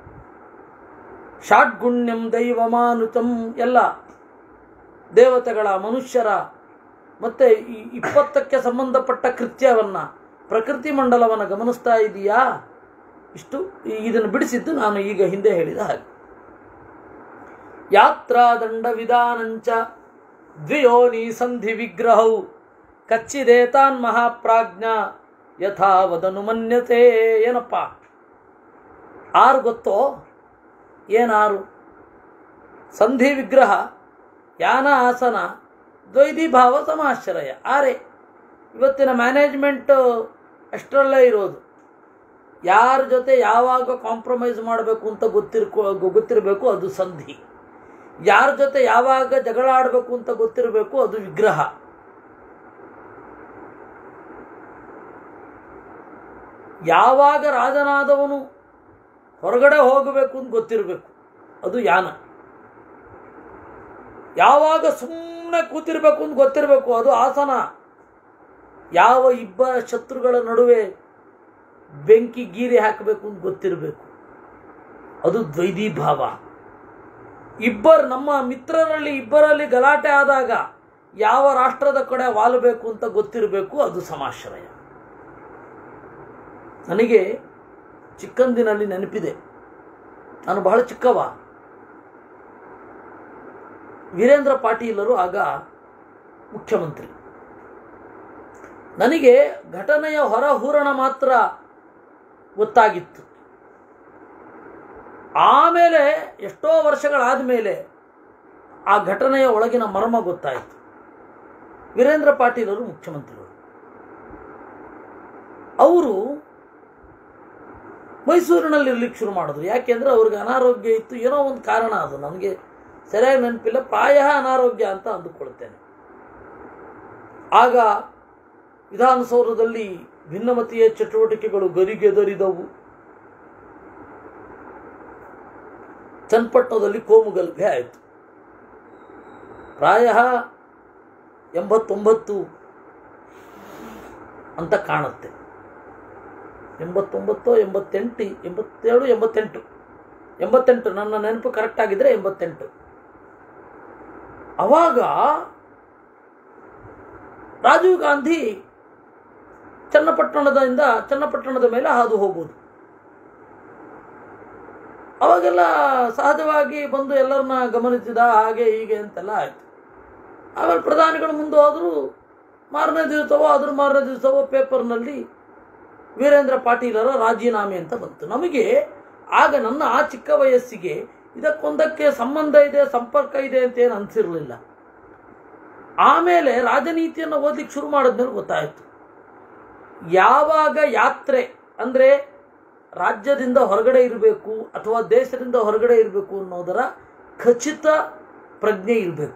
ಷಾಡ್ಗುಣ್ಯಂ ದೈವಮಾನುತಂ ಎಲ್ಲ ದೇವತೆಗಳ ಮನುಷ್ಯರ ಮತ್ತು ಈ ಇಪ್ಪತ್ತಕ್ಕೆ ಸಂಬಂಧಪಟ್ಟ ಕೃತ್ಯವನ್ನು ಪ್ರಕೃತಿ ಮಂಡಲವನ್ನು ಗಮನಿಸ್ತಾ ಇದೆಯಾ? ಇಷ್ಟು ಇದನ್ನು ಬಿಡಿಸಿದ್ದು ನಾನು ಈಗ ಹಿಂದೆ ಹೇಳಿದ ಹಾಗೆ. ಯಾತ್ರಾ ದಂಡ ವಿಧಾನಂಚ ದ್ವಿಯೋನಿ ಸಂಧಿ ವಿಗ್ರಹೌ ಕಚ್ಚಿದೇತಾನ್ ಮಹಾಪ್ರಾಜ್ಞ ಯಥಾವದನು ಮನ್ಯತೆ. ಏನಪ್ಪ ಆರು ಗೊತ್ತೋ? ಏನಾರು? ಸಂಧಿ ವಿಗ್ರಹ, ಯಾನ ಆಸನ, ದ್ವೈಧಿ ಭಾವ, ಸಮಾಶ್ರಯ. ಆರೇ ಇವತ್ತಿನ ಮ್ಯಾನೇಜ್ಮೆಂಟ್ ಅಷ್ಟರಲ್ಲೇ ಇರೋದು. ಯಾರ ಜೊತೆ ಯಾವಾಗ ಕಾಂಪ್ರಮೈಸ್ ಮಾಡಬೇಕು ಅಂತ ಗೊತ್ತಿರ್ಕೊ ಗೊತ್ತಿರಬೇಕು ಅದು ಸಂಧಿ. ಯಾರ ಜೊತೆ ಯಾವಾಗ ಜಗಳ ಆಡಬೇಕು ಅಂತ ಗೊತ್ತಿರಬೇಕು ಅದು ವಿಗ್ರಹ. ಯಾವಾಗ ರಾಜನಾದವನು ಹೊರಗಡೆ ಹೋಗಬೇಕು ಅಂತ ಗೊತ್ತಿರಬೇಕು ಅದು ಯಾನ. ಯಾವಾಗ ಸುಮ್ಮನೆ ಕೂತಿರ್ಬೇಕು ಅಂತ ಗೊತ್ತಿರಬೇಕು ಅದು ಆಸನ. ಯಾವ ಇಬ್ಬರ ಶತ್ರುಗಳ ನಡುವೆ ಬೆಂಕಿ ಗೀರಿ ಹಾಕಬೇಕು ಅಂತ ಗೊತ್ತಿರಬೇಕು ಅದು ದ್ವೈಧಿ ಭಾವ. ಇಬ್ಬರು ನಮ್ಮ ಮಿತ್ರರಲ್ಲಿ ಇಬ್ಬರಲ್ಲಿ ಗಲಾಟೆ ಆದಾಗ ಯಾವ ರಾಷ್ಟ್ರದ ಕಡೆ ವಾಲಬೇಕು ಅಂತ ಗೊತ್ತಿರಬೇಕು ಅದು ಸಮಾಶ್ರಯ. ನನಗೆ ಚಿಕ್ಕಂದಿನಲ್ಲಿ ನೆನಪಿದೆ, ನಾನು ಬಹಳ ಚಿಕ್ಕವ. ವೀರೇಂದ್ರ ಪಾಟೀಲರು ಆಗ ಮುಖ್ಯಮಂತ್ರಿ. ನನಗೆ ಘಟನೆಯ ಹೊರಹೂರಣ ಮಾತ್ರ ಗೊತ್ತಾಗಿತ್ತು. ಆಮೇಲೆ ಎಷ್ಟೋ ವರ್ಷಗಳಾದ ಮೇಲೆ ಆ ಘಟನೆಯ ಒಳಗಿನ ಮರ್ಮ ಗೊತ್ತಾಯಿತು. ವೀರೇಂದ್ರ ಪಾಟೀಲರು ಮುಖ್ಯಮಂತ್ರಿಗಳು. ಅವರು ಮೈಸೂರಿನಲ್ಲಿ ಇರ್ಲಿಕ್ಕೆ ಶುರು ಮಾಡಿದ್ರು. ಯಾಕೆಂದರೆ ಅವ್ರಿಗೆ ಅನಾರೋಗ್ಯ ಇತ್ತು, ಏನೋ ಒಂದು ಕಾರಣ, ಅದು ನನಗೆ ಸರಿಯಾಗಿ ನೆನಪಿಲ್ಲ, ಪ್ರಾಯ ಅನಾರೋಗ್ಯ ಅಂತ ಅಂದುಕೊಳ್ತೇನೆ. ಆಗ ವಿಧಾನಸೌಧದಲ್ಲಿ ಭಿನ್ನಮತೀಯ ಚಟುವಟಿಕೆಗಳು ಗರಿಗೆದರಿದವು. ಚನ್ನಪಟ್ಟಣದಲ್ಲಿ ಕೋಮುಗಲಭೆ ಆಯಿತು. ಪ್ರಾಯ ಎಂಬತ್ತೊಂಬತ್ತು ಅಂತ ಕಾಣುತ್ತೆ. ಎಂಬತ್ತೊಂಬತ್ತು ಎಂಬತ್ತೆಂಟು ಎಂಬತ್ತೇಳು ಎಂಬತ್ತೆಂಟು ಎಂಬತ್ತೆಂಟು ನನ್ನ ನೆನಪು ಕರೆಕ್ಟ್ ಆಗಿದ್ರೆ ಎಂಬತ್ತೆಂಟು. ಅವಾಗ ರಾಜೀವ್ ಗಾಂಧಿ ಚನ್ನಪಟ್ಟಣದಿಂದ ಚನ್ನಪಟ್ಟಣದ ಮೇಲೆ ಹಾದು ಹೋಗುವುದು. ಅವಾಗೆಲ್ಲ ಸಹಜವಾಗಿ ಬಂದು ಎಲ್ಲರನ್ನ ಗಮನಿಸಿದ, ಹಾಗೆ ಹೀಗೆ ಅಂತೆಲ್ಲ ಆಯಿತು. ಆಮೇಲೆ ಪ್ರಧಾನಿಗಳು ಮುಂದೆ ಹೋದರೂ ಮಾರನೇ ದಿವಸವೋ ಅದ್ರ ಮಾರನೇ ದಿವಸವೋ ಪೇಪರ್ನಲ್ಲಿ ವೀರೇಂದ್ರ ಪಾಟೀಲರ ರಾಜೀನಾಮೆ ಅಂತ ಬಂತು. ನಮಗೆ ಆಗ ನನ್ನ ಆ ಚಿಕ್ಕ ವಯಸ್ಸಿಗೆ ಇದಕ್ಕೊಂದಕ್ಕೆ ಸಂಬಂಧ ಇದೆ, ಸಂಪರ್ಕ ಇದೆ ಅಂತ ಏನು ಅನಿಸಿರಲಿಲ್ಲ. ಆಮೇಲೆ ರಾಜನೀತಿಯನ್ನು ಓದಲಿಕ್ಕೆ ಶುರು ಮಾಡಿದ್ಮೇಲೆ ಗೊತ್ತಾಯಿತು, ಯಾವಾಗ ಯಾತ್ರೆ ಅಂದರೆ ರಾಜ್ಯದಿಂದ ಹೊರಗಡೆ ಇರಬೇಕು ಅಥವಾ ದೇಶದಿಂದ ಹೊರಗಡೆ ಇರಬೇಕು ಅನ್ನೋದರ ಖಚಿತ ಪ್ರಜ್ಞೆ ಇರಬೇಕು.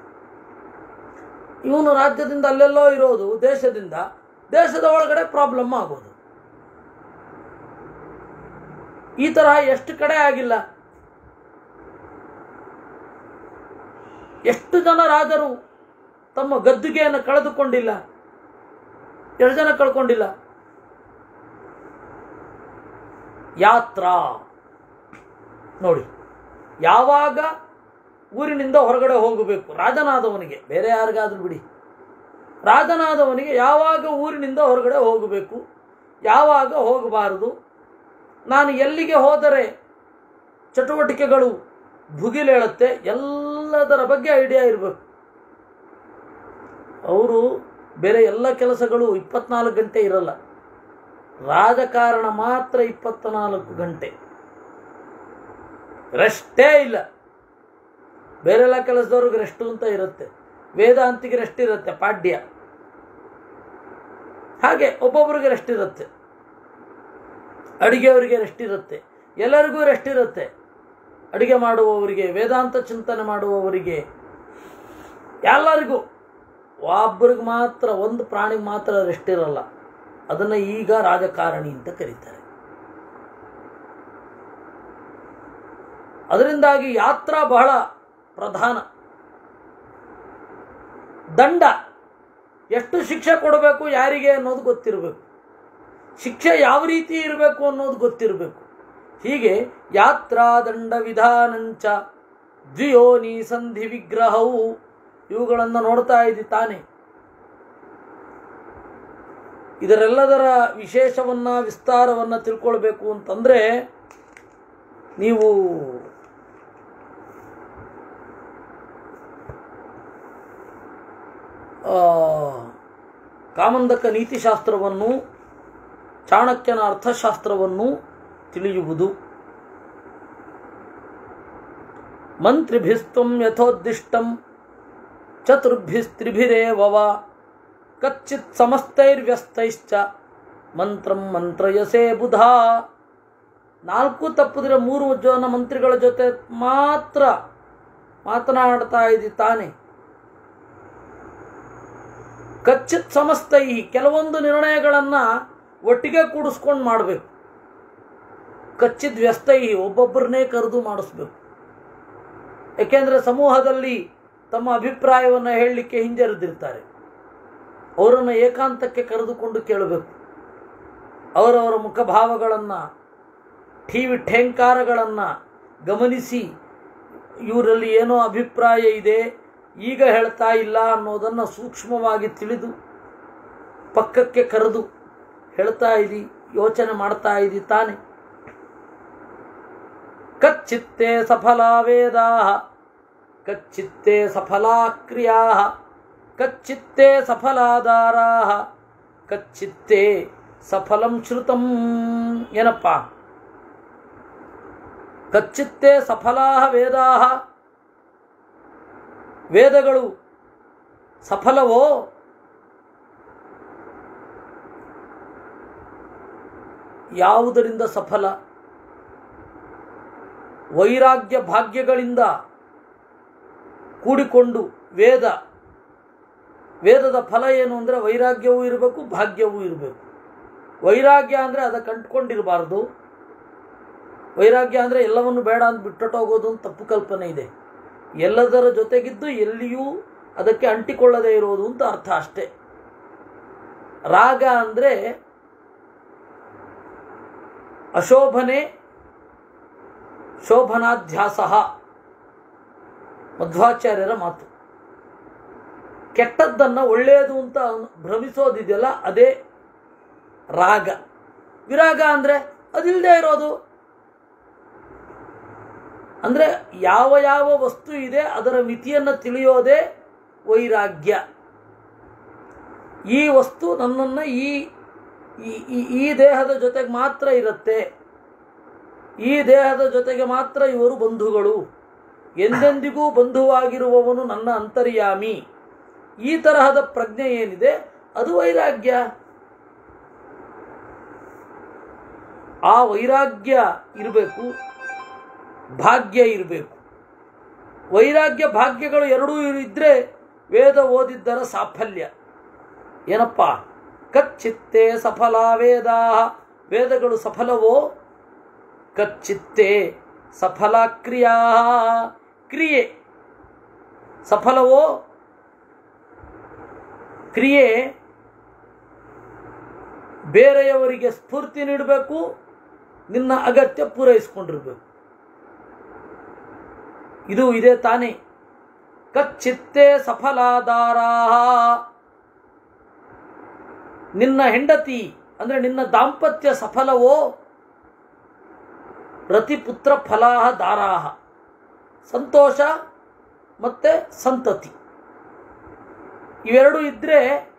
ಇವನು ರಾಜ್ಯದಿಂದ ಅಲ್ಲೆಲ್ಲೋ ಇರೋದು, ದೇಶದಿಂದ ದೇಶದ ಒಳಗಡೆ ಪ್ರಾಬ್ಲಮ್ ಆಗೋದು. ಈ ತರಹ ಎಷ್ಟು ಕಡೆ ಆಗಿಲ್ಲ. ಎಷ್ಟು ಜನ ರಾಜರು ತಮ್ಮ ಗದ್ದುಗೆಯನ್ನು ಕಳೆದುಕೊಂಡಿಲ್ಲ, ಎಷ್ಟು ಜನ ಕಳ್ಕೊಂಡಿಲ್ಲ. ಯಾತ್ರಾ ನೋಡಿ, ಯಾವಾಗ ಊರಿನಿಂದ ಹೊರಗಡೆ ಹೋಗಬೇಕು ರಾಜನಾದವನಿಗೆ, ಬೇರೆ ಯಾರಿಗಾದ್ರೂ ಬಿಡಿ, ರಾಜನಾದವನಿಗೆ ಯಾವಾಗ ಊರಿನಿಂದ ಹೊರಗಡೆ ಹೋಗಬೇಕು, ಯಾವಾಗ ಹೋಗಬಾರದು, ನಾನು ಎಲ್ಲಿಗೆ ಹೋದರೆ ಚಟುವಟಿಕೆಗಳು ಭುಗಿಲೇಳುತ್ತೆ, ಎಲ್ಲದರ ಬಗ್ಗೆ ಐಡಿಯಾ ಇರಬೇಕು. ಅವರು ಬೇರೆ ಎಲ್ಲ ಕೆಲಸಗಳು ಇಪ್ಪತ್ನಾಲ್ಕು ಗಂಟೆ ಇರಲ್ಲ, ರಾಜಕಾರಣ ಮಾತ್ರ ಇಪ್ಪತ್ನಾಲ್ಕು ಗಂಟೆ, ರೆಸ್ಟೇ ಇಲ್ಲ. ಬೇರೆಲ್ಲ ಕೆಲಸದವ್ರಿಗೆ ರೆಸ್ಟು ಅಂತ ಇರುತ್ತೆ, ವೇದಾಂತಿಗೆ ರೆಸ್ಟ್ ಇರುತ್ತೆ, ಪಾಡ್ಯ ಹಾಗೆ ಒಬ್ಬೊಬ್ಬರಿಗೆ ರೆಸ್ಟ್ ಇರುತ್ತೆ, ಅಡುಗೆಯವರಿಗೆ ರೆಸ್ಟ್ ಇರುತ್ತೆ, ಎಲ್ಲರಿಗೂ ರೆಸ್ಟ್ ಇರುತ್ತೆ. ಅಡುಗೆ ಮಾಡುವವರಿಗೆ, ವೇದಾಂತ ಚಿಂತನೆ ಮಾಡುವವರಿಗೆ, ಎಲ್ಲರಿಗೂ. ಒಬ್ಬರಿಗೆ ಮಾತ್ರ, ಒಂದು ಪ್ರಾಣಿಗೆ ಮಾತ್ರ ರೆಸ್ಟ್ ಇರಲ್ಲ. ಅದನ್ನು ಈಗ ರಾಜಕಾರಣಿ ಅಂತ ಕರೀತಾರೆ. ಅದರಿಂದಾಗಿ ಯಾತ್ರಾ ಬಹಳ ಪ್ರಧಾನ. ದಂಡ ಎಷ್ಟು ಶಿಕ್ಷೆ ಕೊಡಬೇಕು ಯಾರಿಗೆ ಅನ್ನೋದು ಗೊತ್ತಿರಬೇಕು, ಶಿಕ್ಷೆ ಯಾವ ರೀತಿ ಇರಬೇಕು ಅನ್ನೋದು ಗೊತ್ತಿರಬೇಕು. ಹೀಗೆ ಯಾತ್ರಾ ದಂಡ ವಿಧಾನಂಚ ದ್ವಿಯೋನಿ ಸಂಧಿ ವಿಗ್ರಹವು, ಇವುಗಳನ್ನು ನೋಡ್ತಾ ಇದ್ದಿ ತಾನೆ. ಇದರೆಲ್ಲದರ ವಿಶೇಷವನ್ನ ವಿಸ್ತಾರವನ್ನು ತಿಳ್ಕೊಳ್ಬೇಕು ಅಂತಂದ್ರೆ ನೀವು ಕಾಮಂದಕ ನೀತಿಶಾಸ್ತ್ರವನ್ನು, ಚಾಣಕ್ಯನ ಅರ್ಥಶಾಸ್ತ್ರವನ್ನು ತಿಳಿಯುವುದು. ಮಂತ್ರಿಭಿಸ್ತ್ವಂ ಯಥೋದ್ದಿಷ್ಟಂ ಚತುರ್ಭಿಸ್ತ್ರಿಭಿರೇವವ ಕಚ್ಚಿತ್ ಸಮಸ್ತೈರ್ವ್ಯಸ್ತೈಶ್ಚ ಮಂತ್ರಂ ಮಂತ್ರಯಸೇ ಬುಧಾ. ನಾಲ್ಕು ತಪ್ಪಿದ್ರೆ ಮೂರು ಜನ ಮಂತ್ರಿಗಳ ಜೊತೆ ಮಾತ್ರ ಮಾತನಾಡ್ತಾ ಇದ್ದಿ ತಾನೆ. ಕಚ್ಚಿತ್ ಸಮಸ್ತೈ, ಕೆಲವೊಂದು ನಿರ್ಣಯಗಳನ್ನು ಒಟ್ಟಿಗೆ ಕೂಡಿಸ್ಕೊಂಡು ಮಾಡಬೇಕು. ಕಚ್ಚಿದ್ ವ್ಯಸ್ತೈ, ಒಬ್ಬೊಬ್ಬರನ್ನೇ ಕರೆದು ಮಾಡಿಸ್ಬೇಕು. ಏಕೆಂದರೆ ಸಮೂಹದಲ್ಲಿ ತಮ್ಮ ಅಭಿಪ್ರಾಯವನ್ನು ಹೇಳಲಿಕ್ಕೆ ಹಿಂಜರಿದಿರ್ತಾರೆ. ಅವರನ್ನು ಏಕಾಂತಕ್ಕೆ ಕರೆದುಕೊಂಡು ಕೇಳಬೇಕು. ಅವರವರ ಮುಖಭಾವಗಳನ್ನು, ಠೀವಿ ಠೇಂಕಾರಗಳನ್ನು ಗಮನಿಸಿ, ಇವರಲ್ಲಿ ಏನೋ ಅಭಿಪ್ರಾಯ ಇದೆ, ಈಗ ಹೇಳ್ತಾ ಇಲ್ಲ ಅನ್ನೋದನ್ನು ಸೂಕ್ಷ್ಮವಾಗಿ ತಿಳಿದು ಪಕ್ಕಕ್ಕೆ ಕರೆದು ಹೇಳ್ತಾ ಇದ್ದಿ, ಯೋಚನೆ ಮಾಡ್ತಾ ಇದ್ದಿ ತಾನೆ. ಕಚ್ಚಿತ್ತೇ ಸಫಲಾ ವೇದಾ ಕಚ್ಚಿತ್ತೇ ಸಫಲಾ ಕ್ರಿಯಾ ಕಚ್ಚಿತ್ತೇ ಸಫಲಾಧಾರಾ ಕಚ್ಚಿತ್ತೇ ಸಫಲಂ ಶ್ರುತಂ. ಏನಪ್ಪ? ಕಚ್ಚಿತ್ತೇ ಸಫಲಾ ವೇದಾ, ವೇದಗಳು ಸಫಲವೋ? ಯಾವುದರಿಂದ ಸಫಲ? ವೈರಾಗ್ಯ ಭಾಗ್ಯಗಳಿಂದ ಕೂಡಿಕೊಂಡು ವೇದ. ವೇದದ ಫಲ ಏನು ಅಂದರೆ ವೈರಾಗ್ಯವೂ ಇರಬೇಕು, ಭಾಗ್ಯವೂ ಇರಬೇಕು. ವೈರಾಗ್ಯ ಅಂದರೆ ಅದಕ್ಕೆ ಅಂಟ್ಕೊಂಡಿರಬಾರ್ದು. ವೈರಾಗ್ಯ ಅಂದರೆ ಎಲ್ಲವನ್ನು ಬೇಡ ಅಂತ ಬಿಟ್ಟೊಟ್ಟೋಗೋದು ಅಂತ ತಪ್ಪು ಕಲ್ಪನೆ ಇದೆ. ಎಲ್ಲದರ ಜೊತೆಗಿದ್ದು ಎಲ್ಲಿಯೂ ಅದಕ್ಕೆ ಅಂಟಿಕೊಳ್ಳದೇ ಇರೋದು ಅಂತ ಅರ್ಥ ಅಷ್ಟೇ. ರಾಗ ಅಂದರೆ ಅಶೋಭನೆ ಶೋಭನಾಧ್ಯಾಸ, ಮಧ್ವಾಚಾರ್ಯರ ಮಾತು. ಕೆಟ್ಟದ್ದನ್ನು ಒಳ್ಳೆಯದು ಅಂತ ಭ್ರಮಿಸೋದಿದೆಯಲ್ಲ ಅದೇ ರಾಗ. ವಿರಾಗ ಅಂದರೆ ಅದಿಲ್ಲದೆ ಇರೋದು. ಅಂದರೆ ಯಾವ ಯಾವ ವಸ್ತು ಇದೆ ಅದರ ಮಿತಿಯನ್ನು ತಿಳಿಯೋದೇ ವೈರಾಗ್ಯ. ಈ ವಸ್ತು ನನ್ನನ್ನು ಈ ಈ ದೇಹದ ಜೊತೆಗೆ ಮಾತ್ರ ಇರುತ್ತೆ, ಈ ದೇಹದ ಜೊತೆಗೆ ಮಾತ್ರ ಇವರು ಬಂಧುಗಳು, ಎಂದೆಂದಿಗೂ ಬಂಧುವಾಗಿರುವವನು ನನ್ನ ಅಂತರ್ಯಾಮಿ, ಈ ತರಹದ ಪ್ರಜ್ಞೆ ಏನಿದೆ ಅದು ವೈರಾಗ್ಯ. ಆ ವೈರಾಗ್ಯ ಇರಬೇಕು, ಭಾಗ್ಯ ಇರಬೇಕು. ವೈರಾಗ್ಯ ಭಾಗ್ಯಗಳು ಎರಡೂ ಇದ್ದರೆ ವೇದ ಓದಿದ್ದರ ಸಾಫಲ್ಯ. ಏನಪ್ಪ? ಕಚ್ಚಿತ್ತೆ ಸಫಲ ವೇದಾ, ವೇದಗಳು ಸಫಲವೋ? ಕಚ್ಚಿತ್ತೆ ಸಫಲ ಕ್ರಿಯಾ, ಕ್ರಿಯೆ ಸಫಲವೋ? ಕ್ರಿಯೆ ಬೇರೆಯವರಿಗೆ ಸ್ಫೂರ್ತಿ ನೀಡಬೇಕು, ನಿನ್ನ ಅಗತ್ಯ ಪೂರೈಸಿಕೊಂಡಿರಬೇಕು. ಇದು ಇದೆ ತಾನೇ. ಕಚ್ಚಿತ್ತೆ ಸಫಲಾದಾರಾ, ನಿನ್ನ ಹೆಂಡತಿ ಅಂದರೆ ನಿನ್ನ ದಾಂಪತ್ಯ ಸಫಲವೋ? ರತಿಪುತ್ರ ಫಲಾಹ ದಾರಾಹ, ಸಂತೋಷ ಮತ್ತೆ ಸಂತತಿ ಇವೆರಡು ಇದ್ರೆ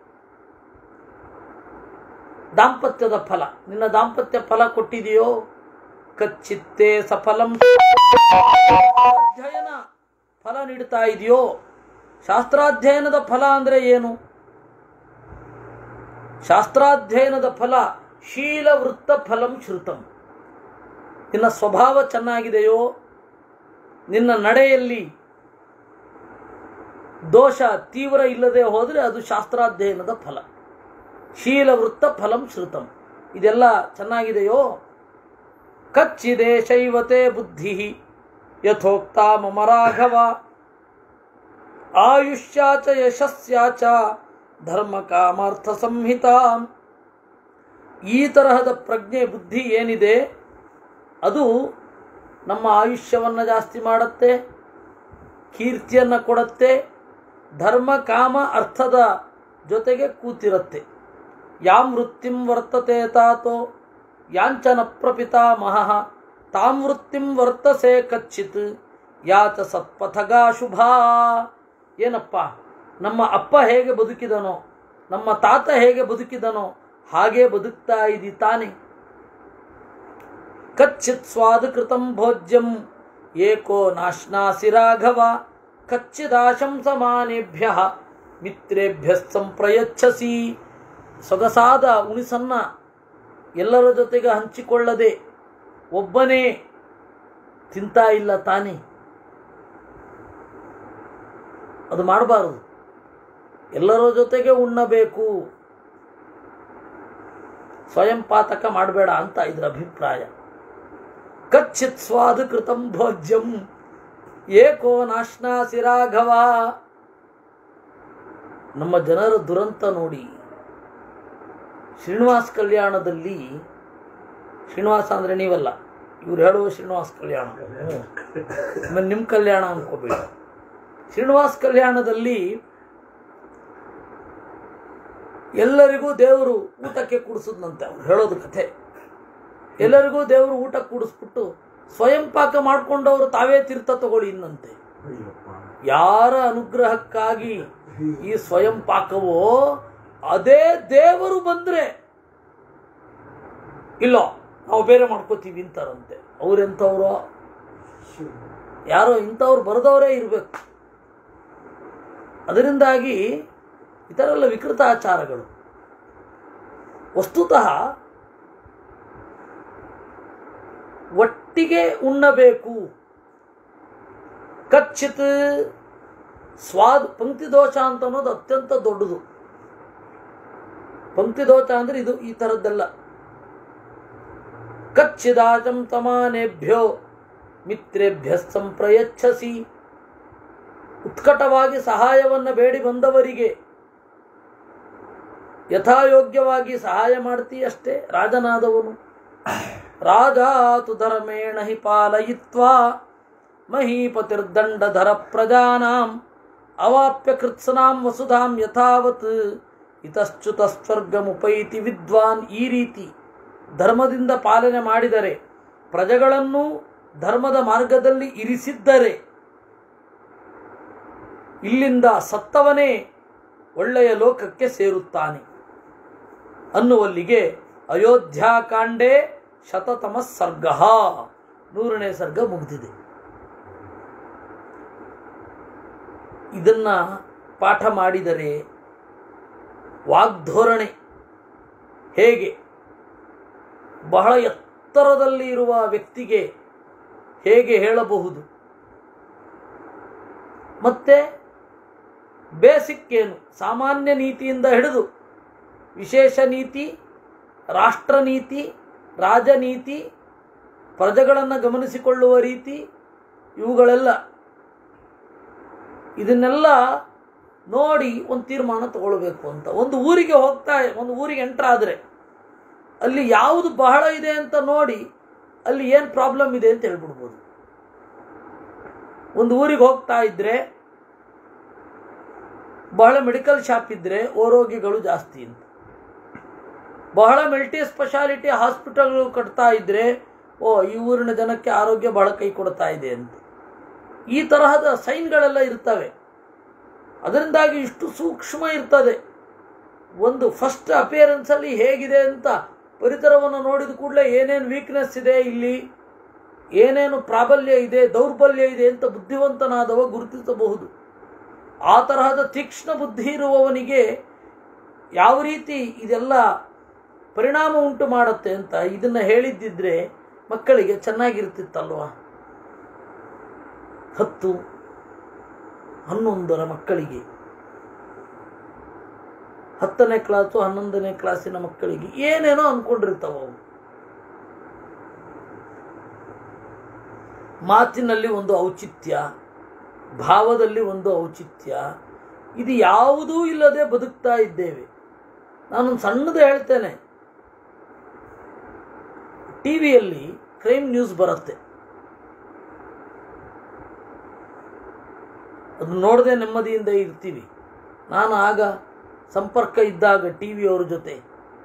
ದಾಂಪತ್ಯದ ಫಲ. ನಿನ್ನ ದಾಂಪತ್ಯ ಫಲ ಕೊಟ್ಟಿದೆಯೋ? ಕಚ್ಚಿತ್ತೆ ಸಫಲಂ, ಅಧ್ಯಯನ ಫಲ ನೀಡ್ತಾ ಇದೆಯೋ? ಶಾಸ್ತ್ರಾಧ್ಯಯನದ ಫಲ ಅಂದರೆ ಏನು? ಶಾಸ್ತ್ರಾಧ್ಯಯನದ ಫಲ ಶೀಲ ವೃತ್ತ ಫಲಂ ಶ್ರುತಂ. ನಿನ್ನ ಸ್ವಭಾವ ಚೆನ್ನಾಗಿದೆಯೋ? ನಿನ್ನ ನಡೆಯಲ್ಲಿ ದೋಷ ತೀವ್ರ ಇಲ್ಲದೆ ಹೋದರೆ ಅದು ಶಾಸ್ತ್ರಾಧ್ಯಯನದ ಫಲ. ಶೀಲ ವೃತ್ತ ಫಲಂ ಶ್ರುತಂ, ಇದೆಲ್ಲ ಚೆನ್ನಾಗಿದೆಯೋ? ಕಚ್ಚಿದೆ ಶೈವತೆ ಬುದ್ಧಿ ಯಥೋಕ್ತ ಮಮ ರಾಘವ, ಆಯುಷ್ಯಾಚ ಯಶಸ್ಯಾಚ ಧರ್ಮ ಕಾಮಾರ್ಥ ಸಂಹಿತಾ. ಈ ತರಹದ ಪ್ರಜ್ಞೆ ಬುದ್ಧಿ ಏನಿದೆ ಅದು ನಮ್ಮ ಆಯುಷ್ಯವನ್ನು ಜಾಸ್ತಿ ಮಾಡುತ್ತೆ, ಕೀರ್ತಿಯನ್ನು ಕೊಡುತ್ತೆ, ಧರ್ಮ ಕಾಮ ಅರ್ಥದ ಜೊತೆಗೆ ಕೂತಿರುತ್ತೆ. ಯಾಂ ವೃತ್ತಿಂ ವರ್ತತೆ ತಾತೋ ಯಾಂಚನ ಪ್ರಪಿತಾಮಹ, ತಾಂ ವೃತ್ತಿಂ ವರ್ತಸೆ ಕಚ್ಚಿತ್ ಯಾಚ ಸತ್ಪಥಗಾ ಶುಭಾ. ಏನಪ್ಪ, ನಮ್ಮ ಅಪ್ಪ ಹೇಗೆ ಬದುಕಿದನೋ, ನಮ್ಮ ತಾತ ಹೇಗೆ ಬದುಕಿದನೋ ಹಾಗೆ ಬದುಕ್ತಾ ಇದ್ದಿ ತಾನೆ. ಕಚ್ಚಿತ್ ಸ್ವಾದಕೃತಂ ಭೋಜ್ಯಂ ಏಕೋ ನಾಶ್ನಾಸಿ ರಾಘವ, ಕಚ್ಚಿದಾಶಂ ಸಮಾನೇಭ್ಯ ಮಿತ್ರೇಭ್ಯ ಸಂಪ್ರಯಚ್ಛಸಿ. ಸೊಗಸಾದ ಉಣಿಸನ್ನ ಎಲ್ಲರ ಜೊತೆಗೆ ಹಂಚಿಕೊಳ್ಳದೆ ಒಬ್ಬನೇ ತಿಂತಾ ಇಲ್ಲ ತಾನೆ. ಅದು ಮಾಡಬಾರದು, ಎಲ್ಲರ ಜೊತೆಗೆ ಉಣ್ಣಬೇಕು, ಸ್ವಯಂ ಪಾತಕ ಮಾಡಬೇಡ ಅಂತ ಇದರ ಅಭಿಪ್ರಾಯ. ಕಚ್ಚಿತ್ ಸ್ವಾದಕೃತಂ ಭೋಜ್ಯಂ ಏಕೋ ನಾಶ್ನಾಸಿ ರಾಘವ. ನಮ್ಮ ಜನರ ದುರಂತ ನೋಡಿ. ಶ್ರೀನಿವಾಸ ಕಲ್ಯಾಣದಲ್ಲಿ, ಶ್ರೀನಿವಾಸ ಅಂದರೆ ನೀವಲ್ಲ, ಇವ್ರು ಹೇಳುವ ಶ್ರೀನಿವಾಸ ಕಲ್ಯಾಣ, ನಿಮ್ಮ ಕಲ್ಯಾಣ ಅನ್ಕೋಬೇಡಿ. ಶ್ರೀನಿವಾಸ ಕಲ್ಯಾಣದಲ್ಲಿ ಎಲ್ಲರಿಗೂ ದೇವರು ಊಟಕ್ಕೆ ಕೂಡಿಸಿದ್ನಂತೆ. ಅವ್ರು ಹೇಳೋದು ಕಥೆ. ಎಲ್ಲರಿಗೂ ದೇವರು ಊಟ ಕೂಡಿಸ್ಬಿಟ್ಟು ಸ್ವಯಂ ಪಾಕ ಮಾಡಿಕೊಂಡವರು ತಾವೇ ತೀರ್ಥ ತಗೊಳ್ಳಿ ಇನ್ನಂತೆ. ಯಾರ ಅನುಗ್ರಹಕ್ಕಾಗಿ ಈ ಸ್ವಯಂ ಪಾಕವೋ ಅದೇ ದೇವರು ಬಂದ್ರೆ ಇಲ್ಲ ನಾವು ಬೇರೆ ಮಾಡ್ಕೋತೀವಿ ಅಂತಾರಂತೆ. ಅವ್ರೆಂಥವ್ರು? ಯಾರೋ ಇಂಥವ್ರು ಬರೆದವರೇ ಇರಬೇಕು. ಅದರಿಂದಾಗಿ ಇದರೆಲ್ಲ ವಿಕೃತ ಆಚಾರಗಳು. ವಸ್ತುತಃ ಒಟ್ಟಿಗೆ ಉಣ್ಣಬೇಕು. ಕಚ್ಚಿತ್ ಸ್ವಾದ ಪಂಕ್ತಿ ದೋಷ ಅಂತ ಅನ್ನೋದು ಅತ್ಯಂತ ದೊಡ್ಡದು. ಪಂಕ್ತಿ ದೋಷ ಅಂದ್ರೆ ಇದು ಈ ಥರದ್ದೆಲ್ಲ. ಕಚ್ಚಿದಾಚಂ ಸಮಾನೇಭ್ಯೋ ಮಿತ್ರೇಭ್ಯ ಸಂಪ್ರಯಚ್ಛಸಿ. ಉತ್ಕಟವಾಗಿ ಸಹಾಯವನ್ನು ಬೇಡಿ ಬಂದವರಿಗೆ ಯಥಾಯೋಗ್ಯವಾಗಿ ಸಹಾಯ ಮಾಡ್ತೀಯಷ್ಟೇ ರಾಜನಾದವನು. ರಾಜಾತು ಧರ್ಮೇಣ ಹಿ ಪಾಲಯಿತ್ವಾ ಮಹೀಪತಿರ್ದಂಡಧರ ಪ್ರಜಾನಾಂ ಅವಾಪ್ಯ ಕೃತ್ಸನಾಂ ವಸುಧಾಂ ಯಥಾವತ್ ಇತಶ್ಚುತ ಸ್ವರ್ಗಮುಪೈತಿ ವಿದ್ವಾನ್. ಈ ರೀತಿ ಧರ್ಮದಿಂದ ಪಾಲನೆ ಮಾಡಿದರೆ, ಪ್ರಜೆಗಳನ್ನು ಧರ್ಮದ ಮಾರ್ಗದಲ್ಲಿ ಇರಿಸಿದ್ದರೆ, ಇಲ್ಲಿಂದ ಸತ್ತವನೇ ಒಳ್ಳೆಯ ಲೋಕಕ್ಕೆ ಸೇರುತ್ತಾನೆ ಅನ್ನುವಲ್ಲಿಗೆ ಅಯೋಧ್ಯಾಕಾಂಡೇ ಶತತಮ ಸರ್ಗ, ನೂರನೇ ಸರ್ಗ ಮುಗಿದಿದೆ. ಇದನ್ನ ಪಾಠ ಮಾಡಿದರೆ ವಾಗ್ಧೋರಣೆ ಹೇಗೆ, ಬಹಳ ಎತ್ತರದಲ್ಲಿ ಇರುವ ವ್ಯಕ್ತಿಗೆ ಹೇಗೆ ಹೇಳಬಹುದು, ಮತ್ತೆ ಬೇಸಿಕ್ ಏನು, ಸಾಮಾನ್ಯ ನೀತಿಯಿಂದ ಹಿಡಿದು ವಿಶೇಷ ನೀತಿ, ರಾಷ್ಟ್ರನೀತಿ, ರಾಜನೀತಿ, ಪ್ರಜೆಗಳನ್ನು ಗಮನಿಸಿಕೊಳ್ಳುವ ರೀತಿ, ಇವುಗಳೆಲ್ಲ ಇದನ್ನೆಲ್ಲ ನೋಡಿ ಒಂದು ತೀರ್ಮಾನ ತಗೊಳ್ಬೇಕು ಅಂತ. ಒಂದು ಊರಿಗೆ ಹೋಗ್ತಾ ಒಂದು ಊರಿಗೆ ಎಂಟರ್ ಆದರೆ ಅಲ್ಲಿ ಯಾವುದು ಬಹಳ ಇದೆ ಅಂತ ನೋಡಿ ಅಲ್ಲಿ ಏನು ಪ್ರಾಬ್ಲಮ್ ಇದೆ ಅಂತ ಹೇಳ್ಬಿಡ್ಬೋದು. ಒಂದು ಊರಿಗೆ ಹೋಗ್ತಾ ಇದ್ರೆ ಬಹಳ ಮೆಡಿಕಲ್ ಶಾಪ್ ಇದ್ದರೆ ರೋಗಿಗಳು ಜಾಸ್ತಿ ಅಂತ, ಬಹಳ ಮಲ್ಟಿ ಸ್ಪೆಷಾಲಿಟಿ ಹಾಸ್ಪಿಟಲ್ಗಳು ಕಟ್ತಾ ಇದ್ದರೆ ಓ ಈ ಊರಿನ ಜನಕ್ಕೆ ಆರೋಗ್ಯ ಬಹಳ ಕೈ ಕೊಡ್ತಾ ಇದೆ ಅಂತ. ಈ ತರಹದ ಸೈನ್ಗಳೆಲ್ಲ ಇರ್ತವೆ. ಅದರಿಂದಾಗಿ ಇಷ್ಟು ಸೂಕ್ಷ್ಮ ಇರ್ತದೆ. ಒಂದು ಫಸ್ಟ್ ಅಪಿಯರೆನ್ಸಲ್ಲಿ ಹೇಗಿದೆ ಅಂತ ಪರಿಸರವನ್ನು ನೋಡಿದ ಕೂಡಲೇ ಏನೇನು ವೀಕ್ನೆಸ್ ಇದೆ, ಇಲ್ಲಿ ಏನೇನು ಪ್ರಾಬಲ್ಯ ಇದೆ, ದೌರ್ಬಲ್ಯ ಇದೆ ಅಂತ ಬುದ್ಧಿವಂತನಾದವ ಗುರುತಿಸಬಹುದು. ಆ ತರಹದ ತೀಕ್ಷ್ಣ ಬುದ್ಧಿ ಇರುವವನಿಗೆ ಯಾವ ರೀತಿ ಇದೆಲ್ಲ ಪರಿಣಾಮ ಉಂಟು ಮಾಡುತ್ತೆ ಅಂತ ಇದನ್ನು ಹೇಳಿದ್ದಿದ್ರೆ ಮಕ್ಕಳಿಗೆ ಚೆನ್ನಾಗಿರ್ತಿತ್ತಲ್ವ. ಹತ್ತು ಹನ್ನೊಂದರ ಮಕ್ಕಳಿಗೆ, ಹತ್ತನೇ ಕ್ಲಾಸು ಹನ್ನೊಂದನೇ ಕ್ಲಾಸಿನ ಮಕ್ಕಳಿಗೆ ಏನೇನೋ ಅಂದ್ಕೊಂಡಿರ್ತಾವ. ಅವು ಮಾತಿನಲ್ಲಿ ಒಂದು ಔಚಿತ್ಯ, ಭಾವದಲ್ಲಿ ಒಂದು ಔಚಿತ್ಯ, ಇದು ಯಾವುದೂ ಇಲ್ಲದೆ ಬದುಕ್ತಾ ಇದ್ದೇವೆ. ನಾನೊಂದು ಸಣ್ಣದು ಹೇಳ್ತೇನೆ. ಟಿ ವಿಯಲ್ಲಿ ಕ್ರೈಮ್ ನ್ಯೂಸ್ ಬರುತ್ತೆ, ಅದು ನೋಡದೆ ನೆಮ್ಮದಿಯಿಂದ ಇರ್ತೀವಿ. ನಾನು ಆಗ ಸಂಪರ್ಕ ಇದ್ದಾಗ ಟಿ ವಿಯವ್ರ ಜೊತೆ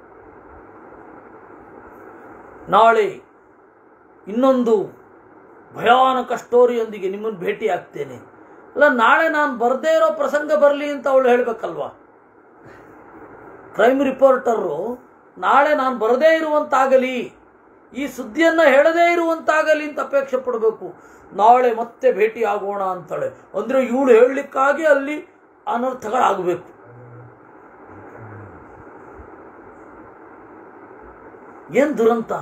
ನಾಳೆ ಇನ್ನೊಂದು ಭಯಾನಕ ಸ್ಟೋರಿಯೊಂದಿಗೆ ನಿಮ್ಮನ್ನು ಭೇಟಿ ಆಗ್ತೇನೆ. ಅಲ್ಲ, ನಾಳೆ ನಾನು ಬರದೇ ಇರೋ ಪ್ರಸಂಗ ಬರಲಿ ಅಂತ ಅವಳು ಹೇಳಬೇಕಲ್ವಾ. ಕ್ರೈಮ್ ರಿಪೋರ್ಟರು ನಾಳೆ ನಾನು ಬರದೇ ಇರುವಂತಾಗಲಿ, ಈ ಸುದ್ದಿಯನ್ನು ಹೇಳದೇ ಇರುವಂತಾಗಲಿ ಅಂತ ಅಪೇಕ್ಷೆ ಪಡಬೇಕು. ನಾಳೆ ಮತ್ತೆ ಭೇಟಿ ಆಗೋಣ ಅಂತಾಳೆ. ಅಂದರೆ ಇವಳು ಹೇಳಲಿಕ್ಕಾಗಿ ಅಲ್ಲಿ ಅನರ್ಥಗಳಾಗಬೇಕು. ಏನು ದುರಂತ!